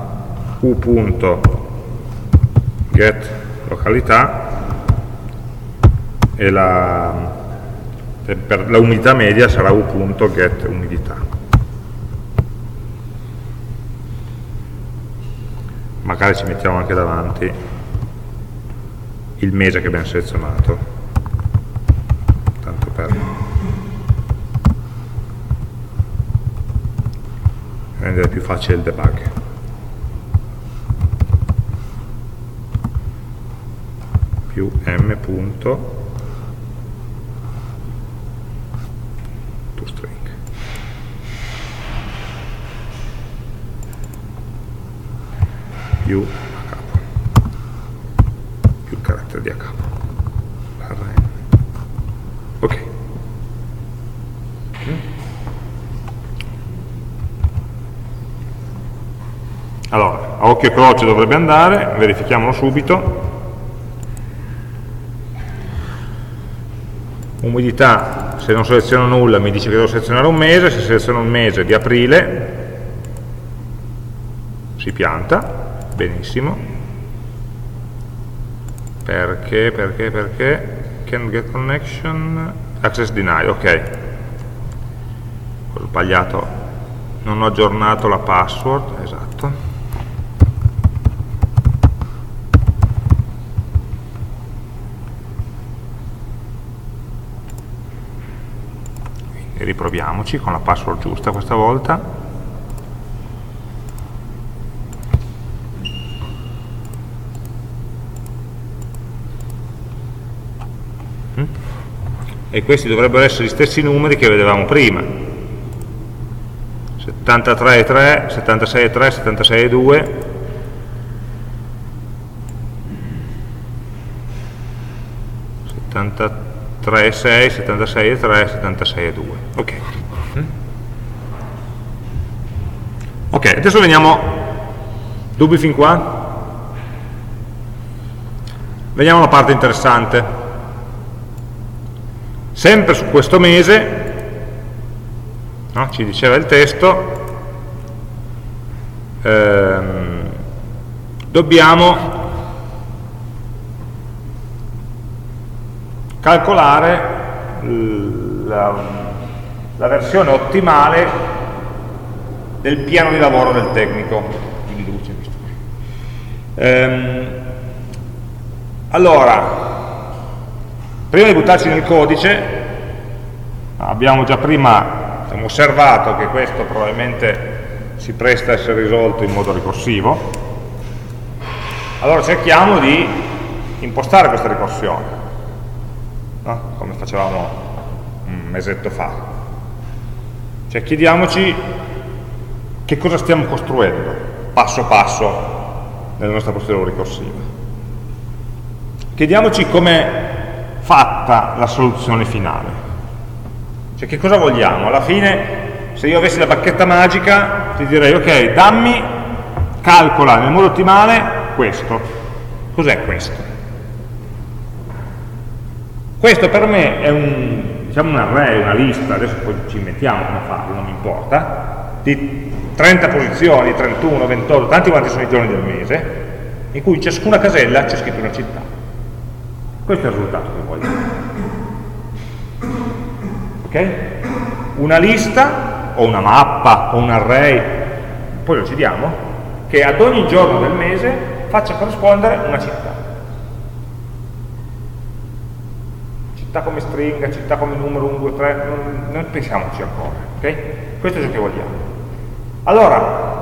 u.get località e la, per la umidità media sarà u.get umidità. Magari ci mettiamo anche davanti il mese che abbiamo selezionato, tanto per rendere più facile il debug. Più m punto toString più a capo, più il carattere di a capo, barra n. Ok. Allora, a occhio e croce dovrebbe andare, verifichiamolo subito. Umidità, se non seleziono nulla mi dice che devo selezionare un mese, se seleziono un mese di aprile si pianta, benissimo. Perché, perché, perché? Can't get connection, access denied, ok. Ho sbagliato, non ho aggiornato la password, esatto. Riproviamoci con la password giusta questa volta. Mm. E questi dovrebbero essere gli stessi numeri che vedevamo prima: settantatré e tre, settantasei e tre, settantasei e due, settantatré e sei, settantasei e tre, settantasei e due. Ok. Ok, adesso veniamo, dubbi fin qua? Veniamo alla parte interessante. Sempre su questo mese, no, ci diceva il testo, ehm, dobbiamo calcolare la, la versione ottimale del piano di lavoro del tecnico in luce. Ehm, allora, prima di buttarci nel codice, abbiamo già prima diciamo, osservato che questo probabilmente si presta a essere risolto in modo ricorsivo. Allora cerchiamo di impostare questa ricorsione, no? Come facevamo un mesetto fa. Cioè chiediamoci che cosa stiamo costruendo passo passo nella nostra procedura ricorsiva. Chiediamoci com'è fatta la soluzione finale. Cioè che cosa vogliamo? Alla fine, se io avessi la bacchetta magica, ti direi, ok, dammi, calcola nel modo ottimale questo. Cos'è questo? Questo per me è un, diciamo un array, una lista, adesso poi ci inventiamo come farlo, non mi importa, di trenta posizioni, trentuno, ventotto, tanti quanti sono i giorni del mese, in cui in ciascuna casella c'è scritto una città. Questo è il risultato che voglio. Ok? Una lista, o una mappa, o un array, poi lo decidiamo, che ad ogni giorno del mese faccia corrispondere una città. Città come stringa, città come numero uno, due, tre, non, non pensiamoci ancora. Ok? Questo è ciò che vogliamo. Allora,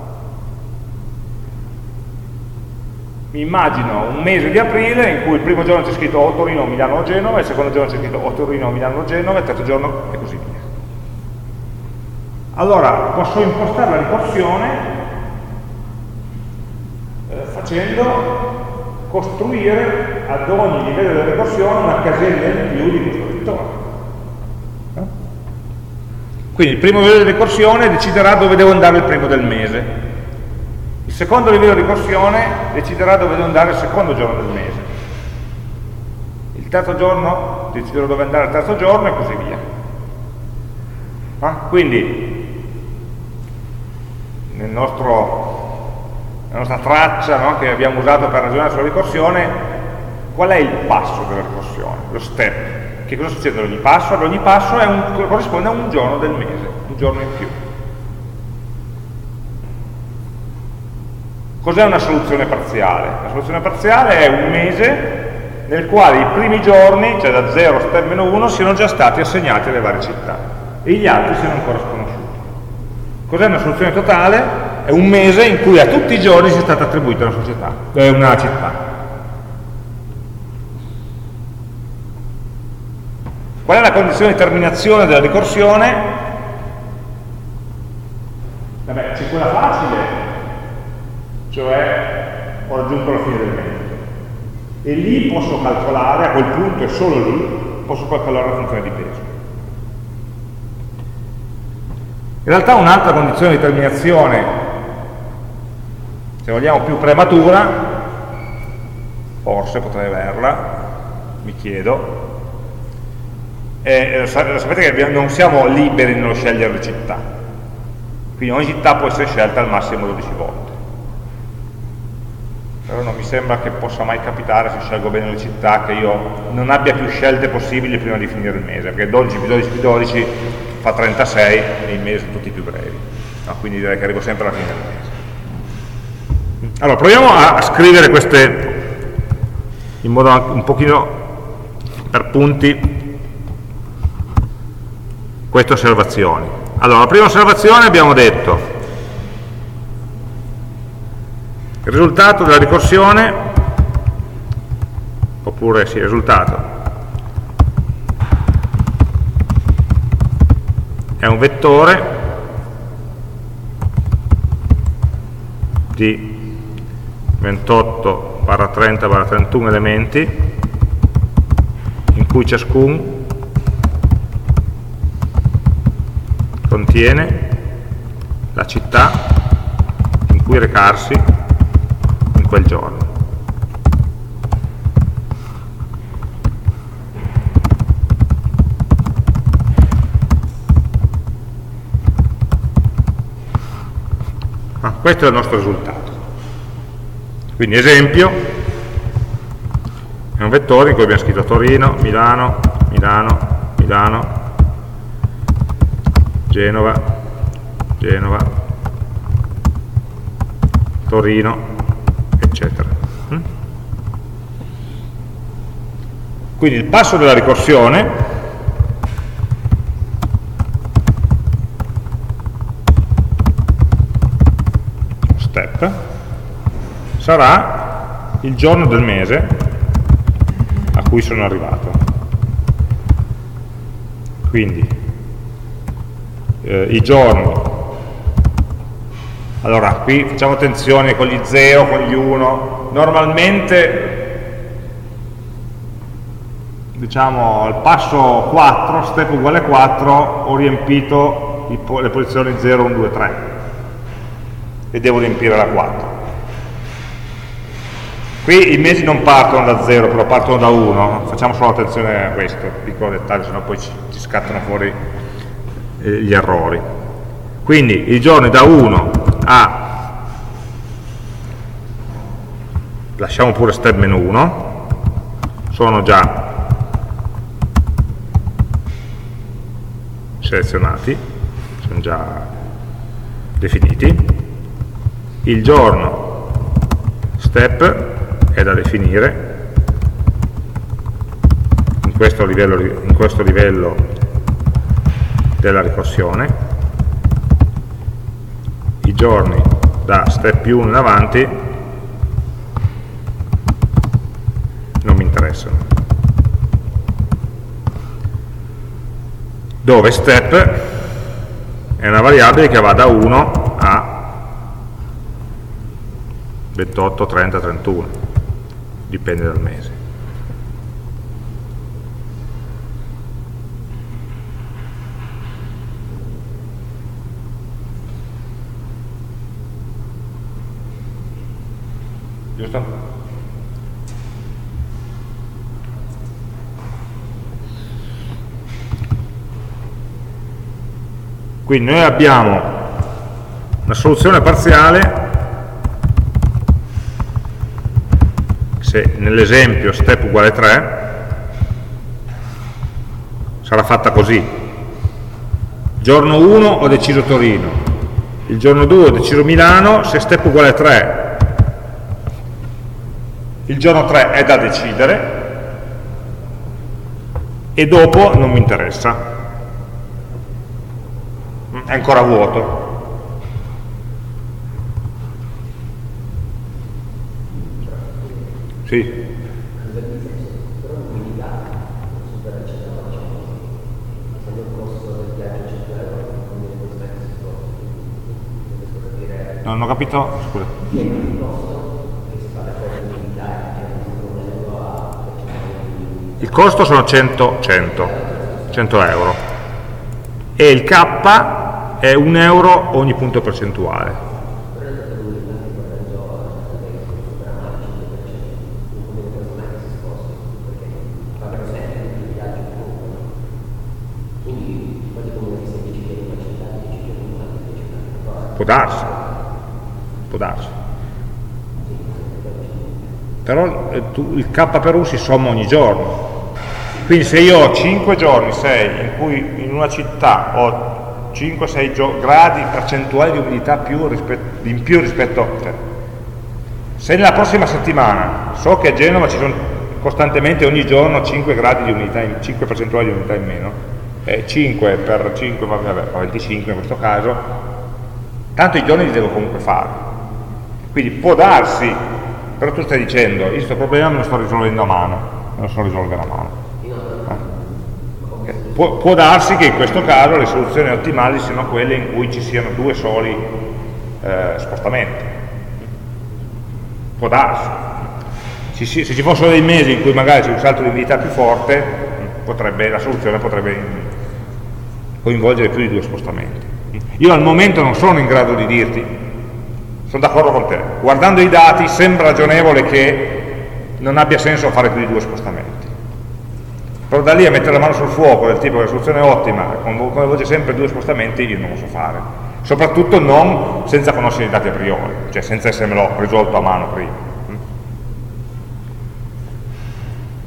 mi immagino un mese di aprile in cui il primo giorno c'è scritto o Torino, Milano o Genova, il secondo giorno c'è scritto o Torino, Milano o Genova, il terzo giorno e così via. Allora, posso impostare la ricorsione eh, facendo costruire ad ogni livello della ricorsione una casella in più di questo ritorno. Eh? Quindi il primo livello di ricorsione deciderà dove devo andare il primo del mese. Il secondo livello di ricorsione deciderà dove devo andare il secondo giorno del mese. Il terzo giorno deciderò dove andare il terzo giorno e così via. Ah, quindi nel nostro, nella nostra traccia, no, che abbiamo usato per ragionare sulla ricorsione, qual è il passo della ricorsione? Lo step. Che cosa succede ad ogni passo? Ad ogni passo è un, corrisponde a un giorno del mese, un giorno in più. Cos'è una soluzione parziale? La soluzione parziale è un mese nel quale i primi giorni, cioè da zero a step meno uno, siano già stati assegnati alle varie città e gli altri siano ancora sconosciuti. Cos'è una soluzione totale? È un mese in cui a tutti i giorni sia stata attribuita una società, eh, una città. Qual è la condizione di terminazione della ricorsione? Vabbè, c'è quella facile, cioè ho raggiunto la fine del mese e lì posso calcolare, a quel punto e solo lì posso calcolare la funzione di peso. In realtà un'altra condizione di terminazione, se vogliamo più prematura, forse potrei averla, mi chiedo, è, sapete che non siamo liberi nello scegliere le città, quindi ogni città può essere scelta al massimo dodici volte. Però non mi sembra che possa mai capitare, se scelgo bene le città, che io non abbia più scelte possibili prima di finire il mese, perché dodici più dodici più dodici fa trentasei e i mesi sono tutti più brevi, no? Quindi direi che arrivo sempre alla fine del mese. Allora, proviamo a scrivere queste in modo un pochino per punti, queste osservazioni. Allora, la prima osservazione abbiamo detto: il risultato della ricorsione, oppure sì, il risultato è un vettore di ventotto barra trenta barra trentuno elementi in cui ciascun contiene la città in cui recarsi in quel giorno. Ah, questo è il nostro risultato. Quindi esempio, è un vettore in cui abbiamo scritto Torino, Milano, Milano, Milano, Genova, Genova, Torino, eccetera. Quindi il passo della ricorsione step sarà il giorno del mese a cui sono arrivato. Quindi eh, i giorni, allora qui facciamo attenzione con gli zero, con gli uno, normalmente diciamo al passo quattro, step uguale quattro, ho riempito i po le posizioni zero, uno, due, tre e devo riempire la quattro. Qui i mesi non partono da zero, però partono da uno, facciamo solo attenzione a questo piccolo dettaglio, sennò poi ci, ci scattano fuori eh, gli errori. Quindi i giorni da uno a, lasciamo pure step meno uno, sono già selezionati, sono già definiti. Il giorno step è da definire in questo livello, in questo livello della ricorsione. I giorni da step più uno in avanti non mi interessano. Dove step è una variabile che va da uno a ventotto, trenta, trentuno, dipende dal mese. Giusto? Quindi noi abbiamo una soluzione parziale, se nell'esempio step uguale tre, sarà fatta così. Giorno uno ho deciso Torino, il giorno due ho deciso Milano, se step uguale tre, il giorno tre è da decidere e dopo non mi interessa. È ancora vuoto. Sì. Non ho capito, scusa. Il costo sono cento, cento, cento euro e il K è un euro ogni punto percentuale. Può darsi, può darsi. Però eh, tu, il K per U si somma ogni giorno. Quindi se io ho cinque giorni, sei, in cui in una città ho cinque sei gradi percentuali di umidità più rispetto, in più rispetto, cioè, se nella prossima settimana so che a Genova ci sono costantemente ogni giorno cinque gradi di umidità, in, cinque percentuali di umidità in meno, eh, cinque per cinque, vabbè, venticinque in questo caso, tanto i giorni li devo comunque fare. Quindi può darsi, però tu stai dicendo, io questo problema me lo sto risolvendo a mano, me lo sto risolvendo a mano. Può, può darsi che in questo caso le soluzioni ottimali siano quelle in cui ci siano due soli eh, spostamenti. Può darsi. Se, se ci fossero dei mesi in cui magari c'è un salto di umidità più forte, potrebbe, la soluzione potrebbe coinvolgere più di due spostamenti. Io al momento non sono in grado di dirti, sono d'accordo con te, guardando i dati sembra ragionevole che non abbia senso fare più di due spostamenti. Però da lì a mettere la mano sul fuoco del tipo che la soluzione è ottima, coinvolge sempre due spostamenti, io non lo so fare. Soprattutto non senza conoscere i dati a priori, cioè senza essermelo risolto a mano prima.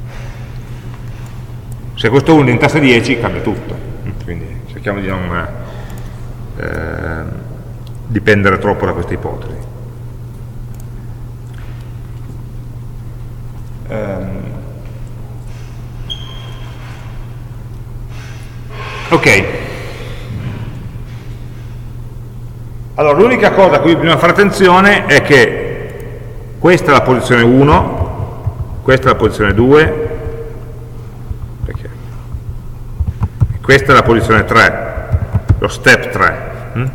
Se questo uno diventasse dieci cambia tutto, quindi cerchiamo di non eh, dipendere troppo da queste ipotesi. Um, ok, allora l'unica cosa a cui bisogna fare attenzione è che questa è la posizione uno, questa è la posizione due, perché? Questa è la posizione tre, lo step tre. hm?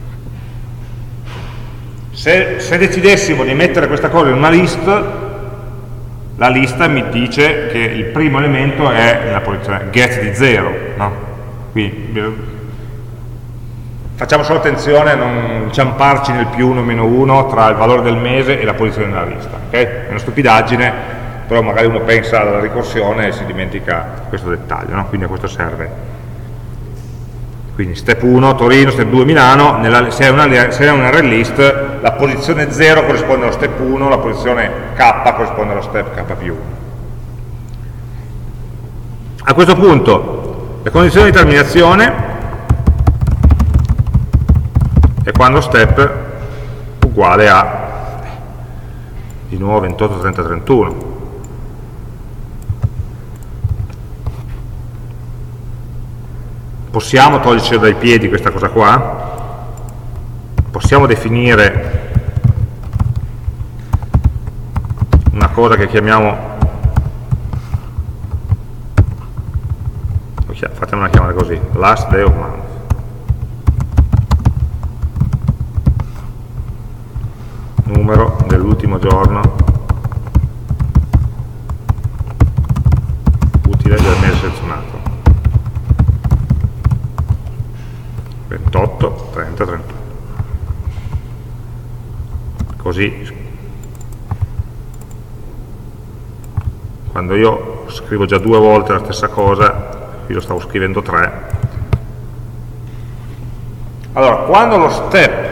se, se decidessimo di mettere questa cosa in una list, la lista mi dice che il primo elemento è nella posizione get di zero, no? Quindi facciamo solo attenzione a non inciamparci nel più uno meno uno tra il valore del mese e la posizione nella lista, ok? È una stupidaggine, però magari uno pensa alla ricorsione e si dimentica questo dettaglio, no? Quindi a questo serve. Quindi step uno Torino, step due Milano, nella, se è una, se è un array list la posizione zero corrisponde allo step uno, la posizione K corrisponde allo step K più uno. A questo punto le condizioni di terminazione è quando step uguale a di nuovo ventotto, trenta, trentuno. Possiamo toglierci dai piedi questa cosa qua? Possiamo definire una cosa che chiamiamo, fatemela chiamare così, last day of month. Numero dell'ultimo giorno utile del mese selezionato. ventotto, trenta, trentuno. Così quando io scrivo già due volte la stessa cosa, qui lo stavo scrivendo tre. Allora, quando lo step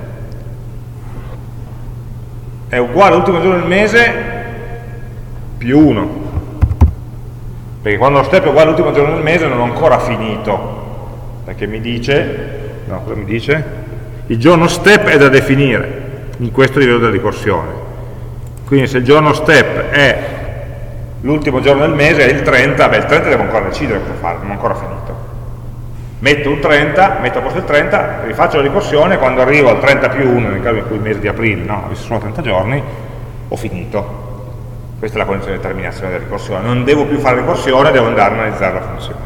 è uguale all'ultimo giorno del mese più uno, perché quando lo step è uguale all'ultimo giorno del mese non ho ancora finito, perché mi dice, no, cosa mi dice? Il giorno step è da definire in questo livello della ricorsione. Quindi se il giorno step è l'ultimo giorno del mese, è il trenta, beh il trenta devo ancora decidere cosa fare, non ho ancora finito. Metto un trenta, metto a posto il trenta, rifaccio la ricorsione, quando arrivo al trenta più uno, nel caso in cui il mese di aprile, no, sono trenta giorni, ho finito. Questa è la condizione di terminazione della ricorsione. Non devo più fare ricorsione, devo andare a analizzare la funzione.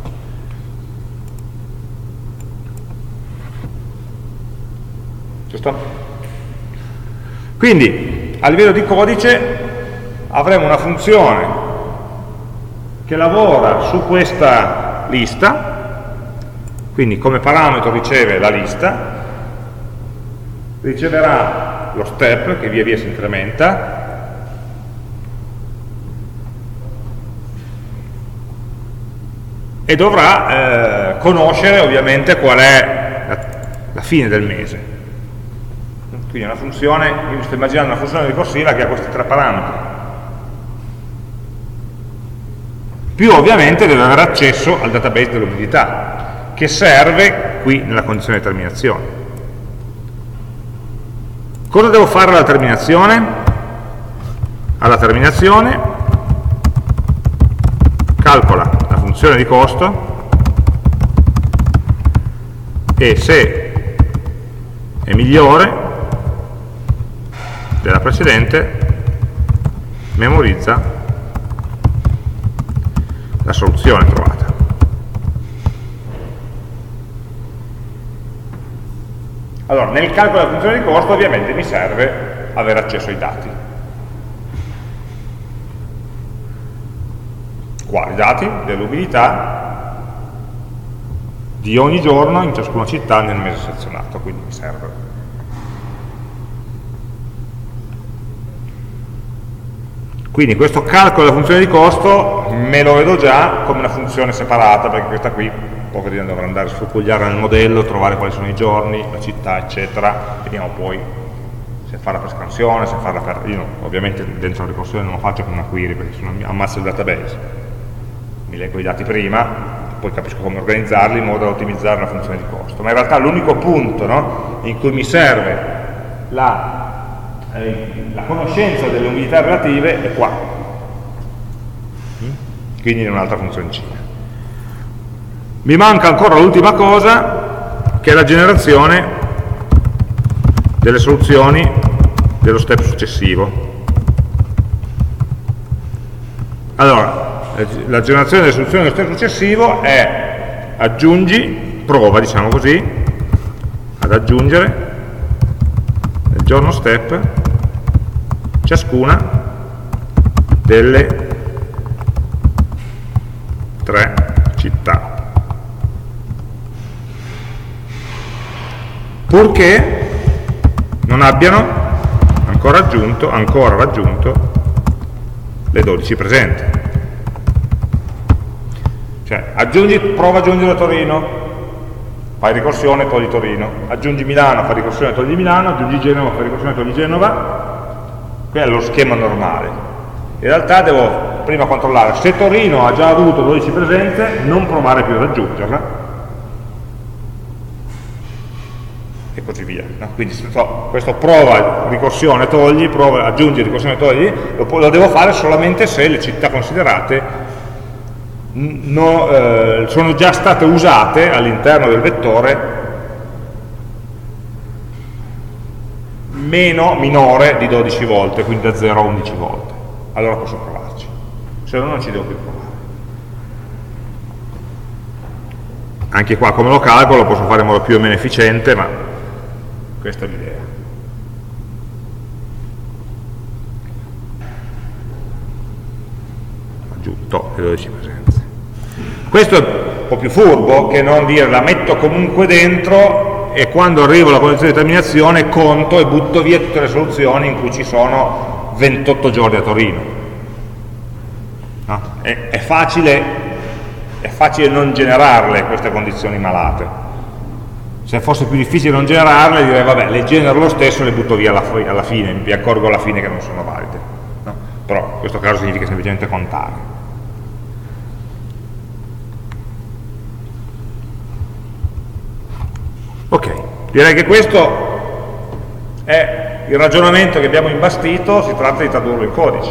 Giusto? Quindi a livello di codice avremo una funzione che lavora su questa lista, quindi come parametro riceve la lista, riceverà lo step che via via si incrementa, e dovrà eh, conoscere ovviamente qual è la, la fine del mese. Quindi una funzione, io mi sto immaginando una funzione ricorsiva che ha questi tre parametri. Più ovviamente deve avere accesso al database dell'umidità, che serve qui nella condizione di terminazione. Cosa devo fare alla terminazione? Alla terminazione calcola la funzione di costo e se è migliore della precedente memorizza la soluzione trovata. Allora, nel calcolo della funzione di costo ovviamente mi serve avere accesso ai dati. Qua i dati dell'umidità di ogni giorno in ciascuna città nel mese selezionato, quindi mi serve. Quindi questo calcolo della funzione di costo me lo vedo già come una funzione separata, perché questa qui poco di dovrà andare a sfrucugliare nel modello, trovare quali sono i giorni, la città, eccetera. Vediamo poi se farla per scansione, se farla per... Io ovviamente dentro la ricorsione non lo faccio con una query, perché se no ammazzo il database. mi leggo i dati prima, poi capisco come organizzarli in modo da ottimizzare la funzione di costo. Ma in realtà l'unico punto, no, in cui mi serve la, eh, la conoscenza delle umidità relative è qua, quindi in un'altra funzioncina. Mi manca ancora l'ultima cosa, che è la generazione delle soluzioni dello step successivo. Allora, la generazione delle soluzioni dello step successivo è aggiungi, prova diciamo così, ad aggiungere nel giorno step ciascuna delle tre città, purché non abbiano ancora aggiunto, ancora raggiunto le dodici presenti. Cioè, aggiungi, prova ad aggiungere Torino, fai ricorsione, togli Torino, aggiungi Milano, fai ricorsione, togli Milano, aggiungi Genova, fai ricorsione, togli Genova. Qui è lo schema normale. In realtà devo prima controllare se Torino ha già avuto dodici presenze, non provare più ad aggiungerla, e così via, no? Quindi so, questo prova, ricorsione, togli, prova, aggiungi, ricorsione, togli, lo, lo devo fare solamente se le città considerate no, eh, sono già state usate all'interno del vettore meno, minore di dodici volte, quindi da zero a undici volte. Allora posso provarci, se no non ci devo più provare. Anche qua come lo calcolo posso fare in modo più o meno efficiente, ma questa è l'idea. Aggiunto le dodici presenze. Questo è un po' più furbo che non dire la metto comunque dentro e quando arrivo alla condizione di terminazione conto e butto via tutte le soluzioni in cui ci sono ventotto giorni a Torino. No? È, è, facile, è facile non generarle queste condizioni malate. Se fosse più difficile non generarle, direi vabbè, le genero lo stesso e le butto via alla, alla fine, mi accorgo alla fine che non sono valide. No? Però in questo caso significa semplicemente contare. Ok, direi che questo è il ragionamento che abbiamo imbastito, si tratta di tradurlo in codice.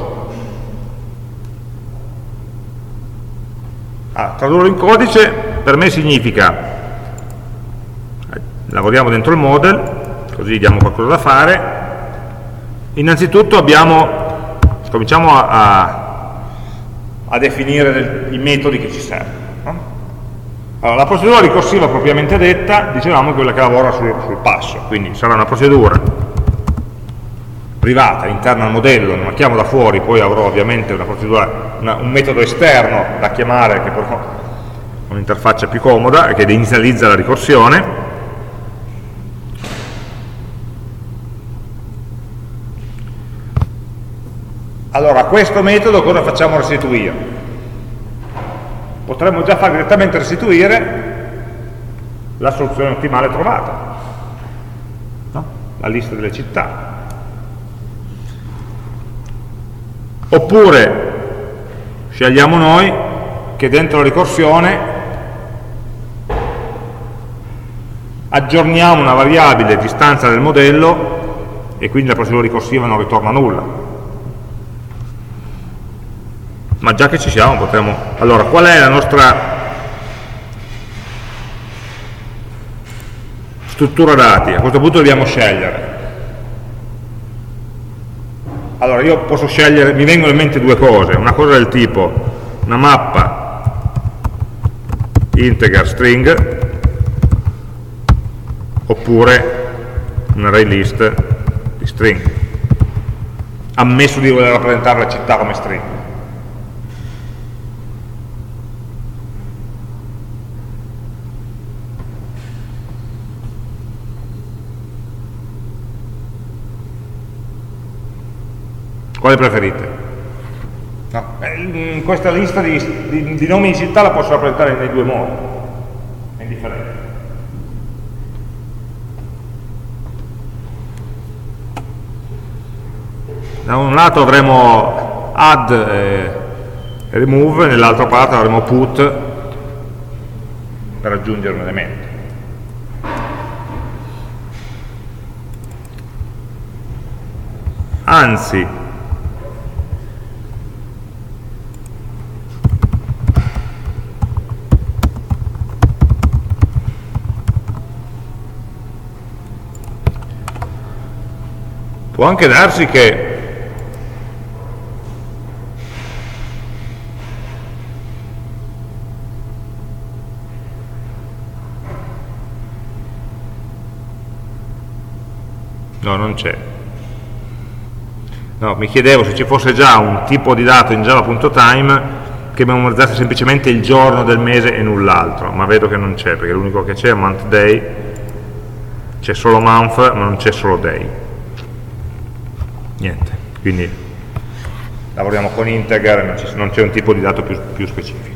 Ah, tradurlo in codice per me significa lavoriamo dentro il model, così diamo qualcosa da fare. Innanzitutto abbiamo, cominciamo a, a, a definire del, i metodi che ci servono. No? Allora, la procedura ricorsiva propriamente detta, dicevamo, è quella che lavora sul, sul passo, quindi sarà una procedura privata, interna al modello, non la chiamo da fuori, poi avrò ovviamente una procedura, una, un metodo esterno da chiamare che però ha un'interfaccia più comoda e che inizializza la ricorsione. Allora, a questo metodo cosa facciamo restituire? Potremmo già fare direttamente restituire la soluzione ottimale trovata, no? La lista delle città. Oppure scegliamo noi che dentro la ricorsione aggiorniamo una variabile distanza del modello e quindi la procedura ricorsiva non ritorna nulla. Ma già che ci siamo potremmo... Allora, qual è la nostra struttura dati? A questo punto dobbiamo scegliere. Allora, io posso scegliere, mi vengono in mente due cose, una cosa del tipo una mappa integer string oppure un array list di string, ammesso di voler rappresentare la città come string. Quale preferite? No. In questa lista di, di, di nomi di città la posso rappresentare nei due modi, è indifferente. Da un lato avremo add e remove, nell'altra parte avremo put per aggiungere un elemento. Anzi, può anche darsi che no, non c'è. No, mi chiedevo se ci fosse già un tipo di dato in java.time che memorizzasse semplicemente il giorno del mese e null'altro, ma vedo che non c'è, perché l'unico che c'è è month day, c'è solo month ma non c'è solo day. Niente, quindi lavoriamo con integer, non c'è un tipo di dato più, più specifico.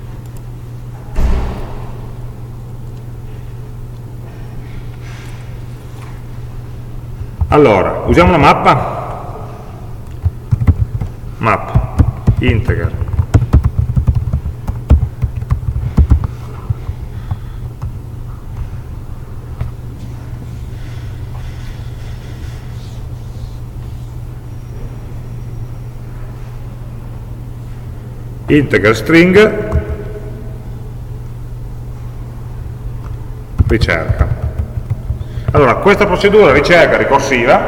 Allora, usiamo una mappa, map, integer, integer string, ricerca. Allora, questa procedura ricerca ricorsiva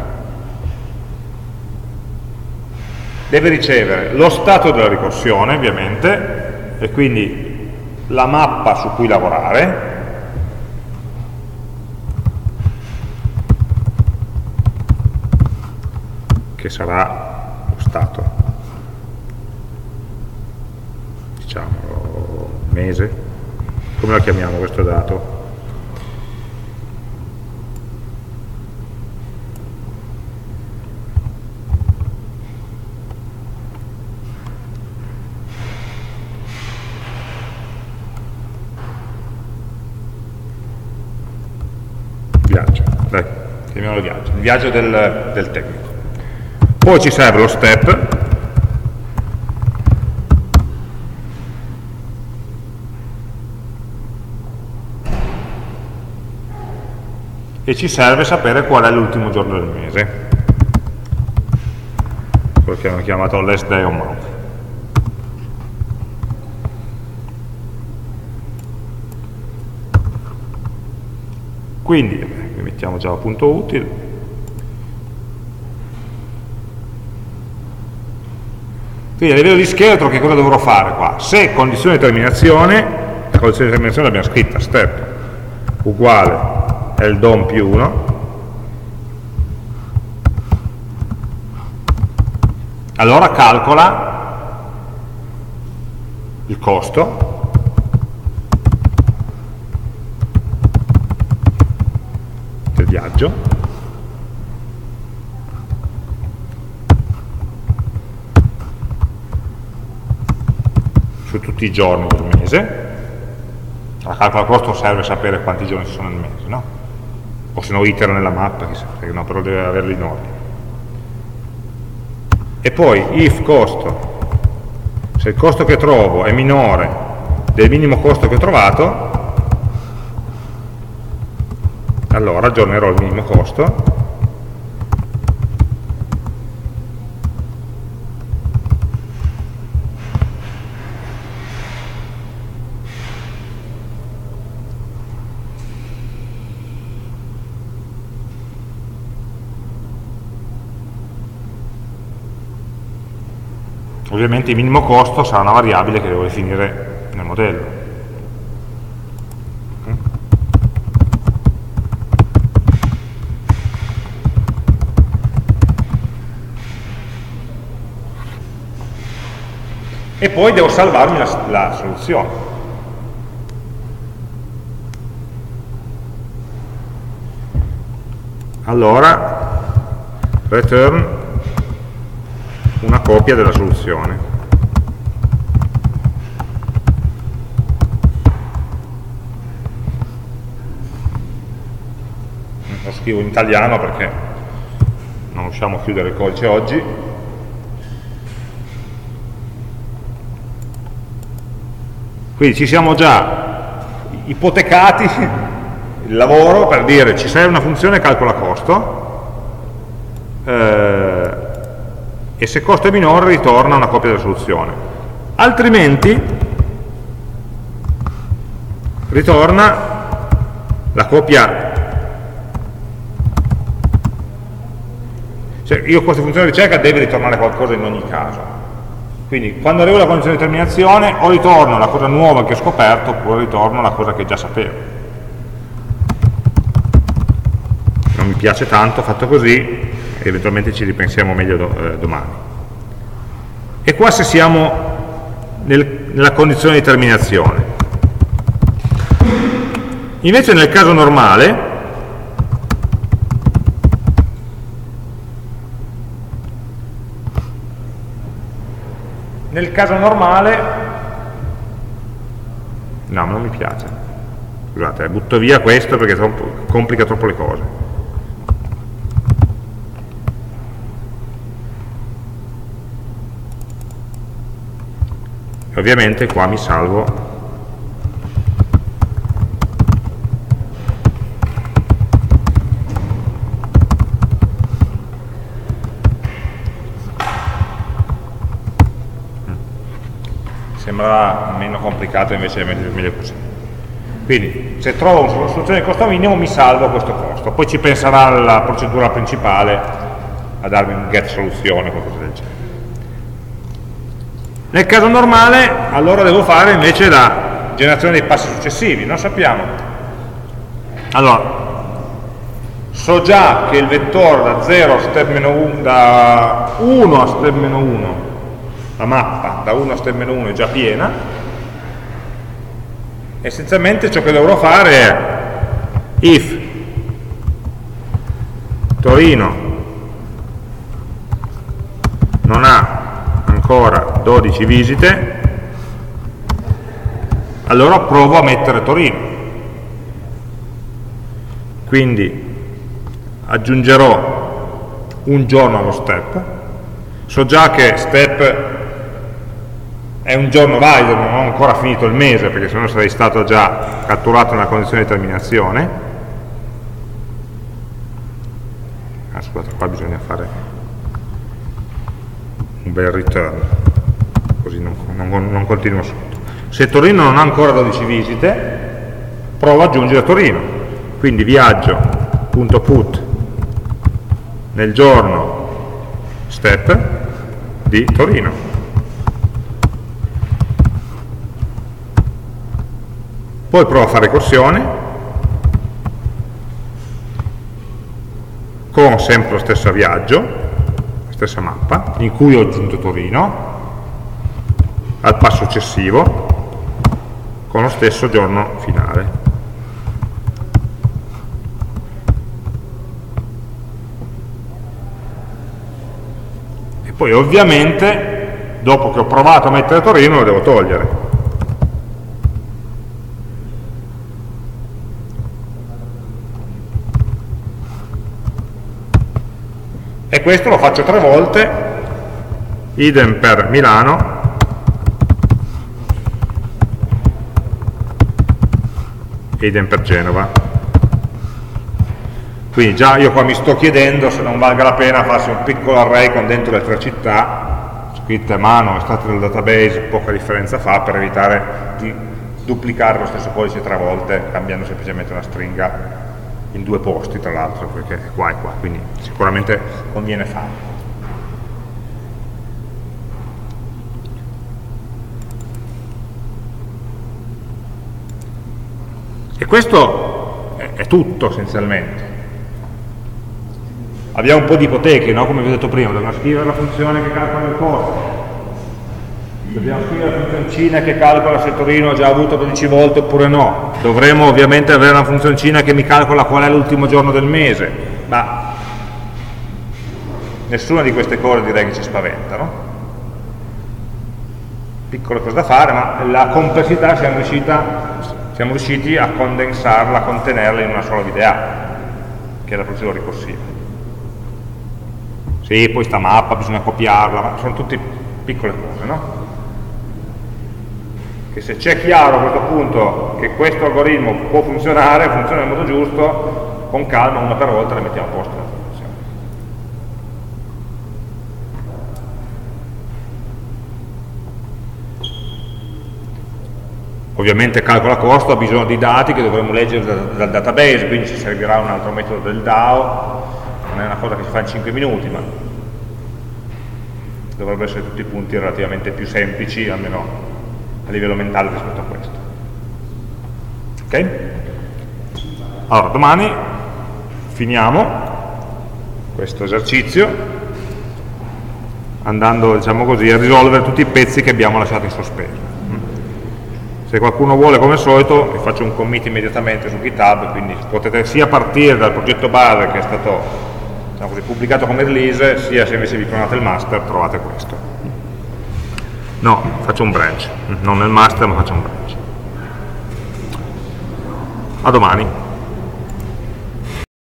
deve ricevere lo stato della ricorsione, ovviamente, e quindi la mappa su cui lavorare, che sarà lo stato, diciamo, mese, come la chiamiamo questo dato? Viaggio, dai, chiamiamolo viaggio, il viaggio del, del tecnico. Poi ci serve lo step, e ci serve sapere qual è l'ultimo giorno del mese, quello che hanno chiamato last day of month. Quindi mettiamo java.util, quindi a livello di scheletro che cosa dovrò fare qua? Se condizione di terminazione, la condizione di terminazione l'abbiamo scritta, step uguale eldom più uno, allora calcola il costo del viaggio su tutti i giorni del mese. La calcola costo serve sapere quanti giorni ci sono nel mese, no? O se no itera nella mappa, chissà, perché no, però deve averli in ordine. E poi if costo, se il costo che trovo è minore del minimo costo che ho trovato, allora aggiornerò il minimo costo ovviamente il minimo costo sarà una variabile che devo definire nel modello. E poi devo salvarmi la, la soluzione. Allora, return una copia della soluzione. Lo scrivo in italiano perché non riusciamo a chiudere il codice oggi. Quindi ci siamo già ipotecati il lavoro per dire ci serve una funzione che calcola costo, eh, e se costo è minore ritorna una copia della soluzione. Altrimenti ritorna la copia. Cioè, io questa funzione di ricerca deve ritornare qualcosa in ogni caso. Quindi quando arrivo alla condizione di terminazione o ritorno la cosa nuova che ho scoperto oppure ritorno la cosa che già sapevo. Non mi piace tanto fatto così, eventualmente ci ripensiamo meglio do, eh, domani. E qua se siamo nel, nella condizione di terminazione. Invece nel caso normale, nel caso normale, no, non mi piace. Scusate, butto via questo perché troppo, complica troppo le cose. E ovviamente qua mi salvo sembrava meno complicato, invece è meglio, meglio così. Quindi se trovo una soluzione di costo minimo mi salvo questo costo, poi ci penserà la procedura principale a darmi un get soluzione o qualcosa del genere. Nel caso normale allora devo fare invece la generazione dei passi successivi, non sappiamo. Allora, so già che il vettore da zero a step meno uno, da uno a step meno uno, la mappa da uno a step meno uno è già piena, essenzialmente ciò che dovrò fare è if Torino non ha ancora dodici visite, allora provo a mettere Torino, quindi aggiungerò un giorno allo step, so già che step è un giorno valido, non ho ancora finito il mese perché sennò sarei stato già catturato nella condizione di terminazione. Ah, scusate, qua bisogna fare un bel return, così non, non, non continuo sotto. Se Torino non ha ancora dodici visite, provo ad aggiungere Torino, quindi viaggio.put nel giorno step di Torino. Poi provo a fare ricorsione con sempre lo stesso viaggio, la stessa mappa, in cui ho aggiunto Torino, al passo successivo, con lo stesso giorno finale. E poi ovviamente, dopo che ho provato a mettere Torino, lo devo togliere. E questo lo faccio tre volte, idem per Milano, idem per Genova. Quindi già io qua mi sto chiedendo se non valga la pena farsi un piccolo array con dentro le tre città, scritte a mano, estratti dal database, poca differenza fa, per evitare di duplicare lo stesso codice tre volte, cambiando semplicemente una stringa in due posti tra l'altro, perché è qua e qua, quindi sicuramente conviene farlo. E questo è, è tutto essenzialmente. Abbiamo un po' di ipoteche, no? Come vi ho detto prima, dobbiamo scrivere la funzione che calcola il costo, dobbiamo scrivere la funzioncina che calcola se Torino ha già avuto dodici volte oppure no, dovremo ovviamente avere una funzioncina che mi calcola qual è l'ultimo giorno del mese, ma nessuna di queste cose direi che ci spaventa, no? Piccole cose da fare, ma la complessità siamo, riuscita, siamo riusciti a condensarla, a contenerla in una sola V D A, che è la procedura ricorsiva. Sì, poi sta mappa, bisogna copiarla, ma sono tutte piccole cose, no? che se c'è chiaro a questo punto che questo algoritmo può funzionare, funziona nel modo giusto, con calma, una per volta, le mettiamo a posto le informazioni. Ovviamente calcola costo, ha bisogno di dati che dovremo leggere dal, dal database, quindi ci servirà un altro metodo del D A O, non è una cosa che si fa in cinque minuti, ma dovrebbero essere tutti punti relativamente più semplici, almeno a livello mentale rispetto a questo. Ok? Allora, domani finiamo questo esercizio andando, diciamo così, a risolvere tutti i pezzi che abbiamo lasciato in sospeso. Se qualcuno vuole, come al solito, vi faccio un commit immediatamente su GitHub, quindi potete sia partire dal progetto base che è stato, diciamo così, pubblicato come release, sia se invece vi clonate il master trovate questo. No, faccio un branch, non nel master ma faccio un branch. A domani.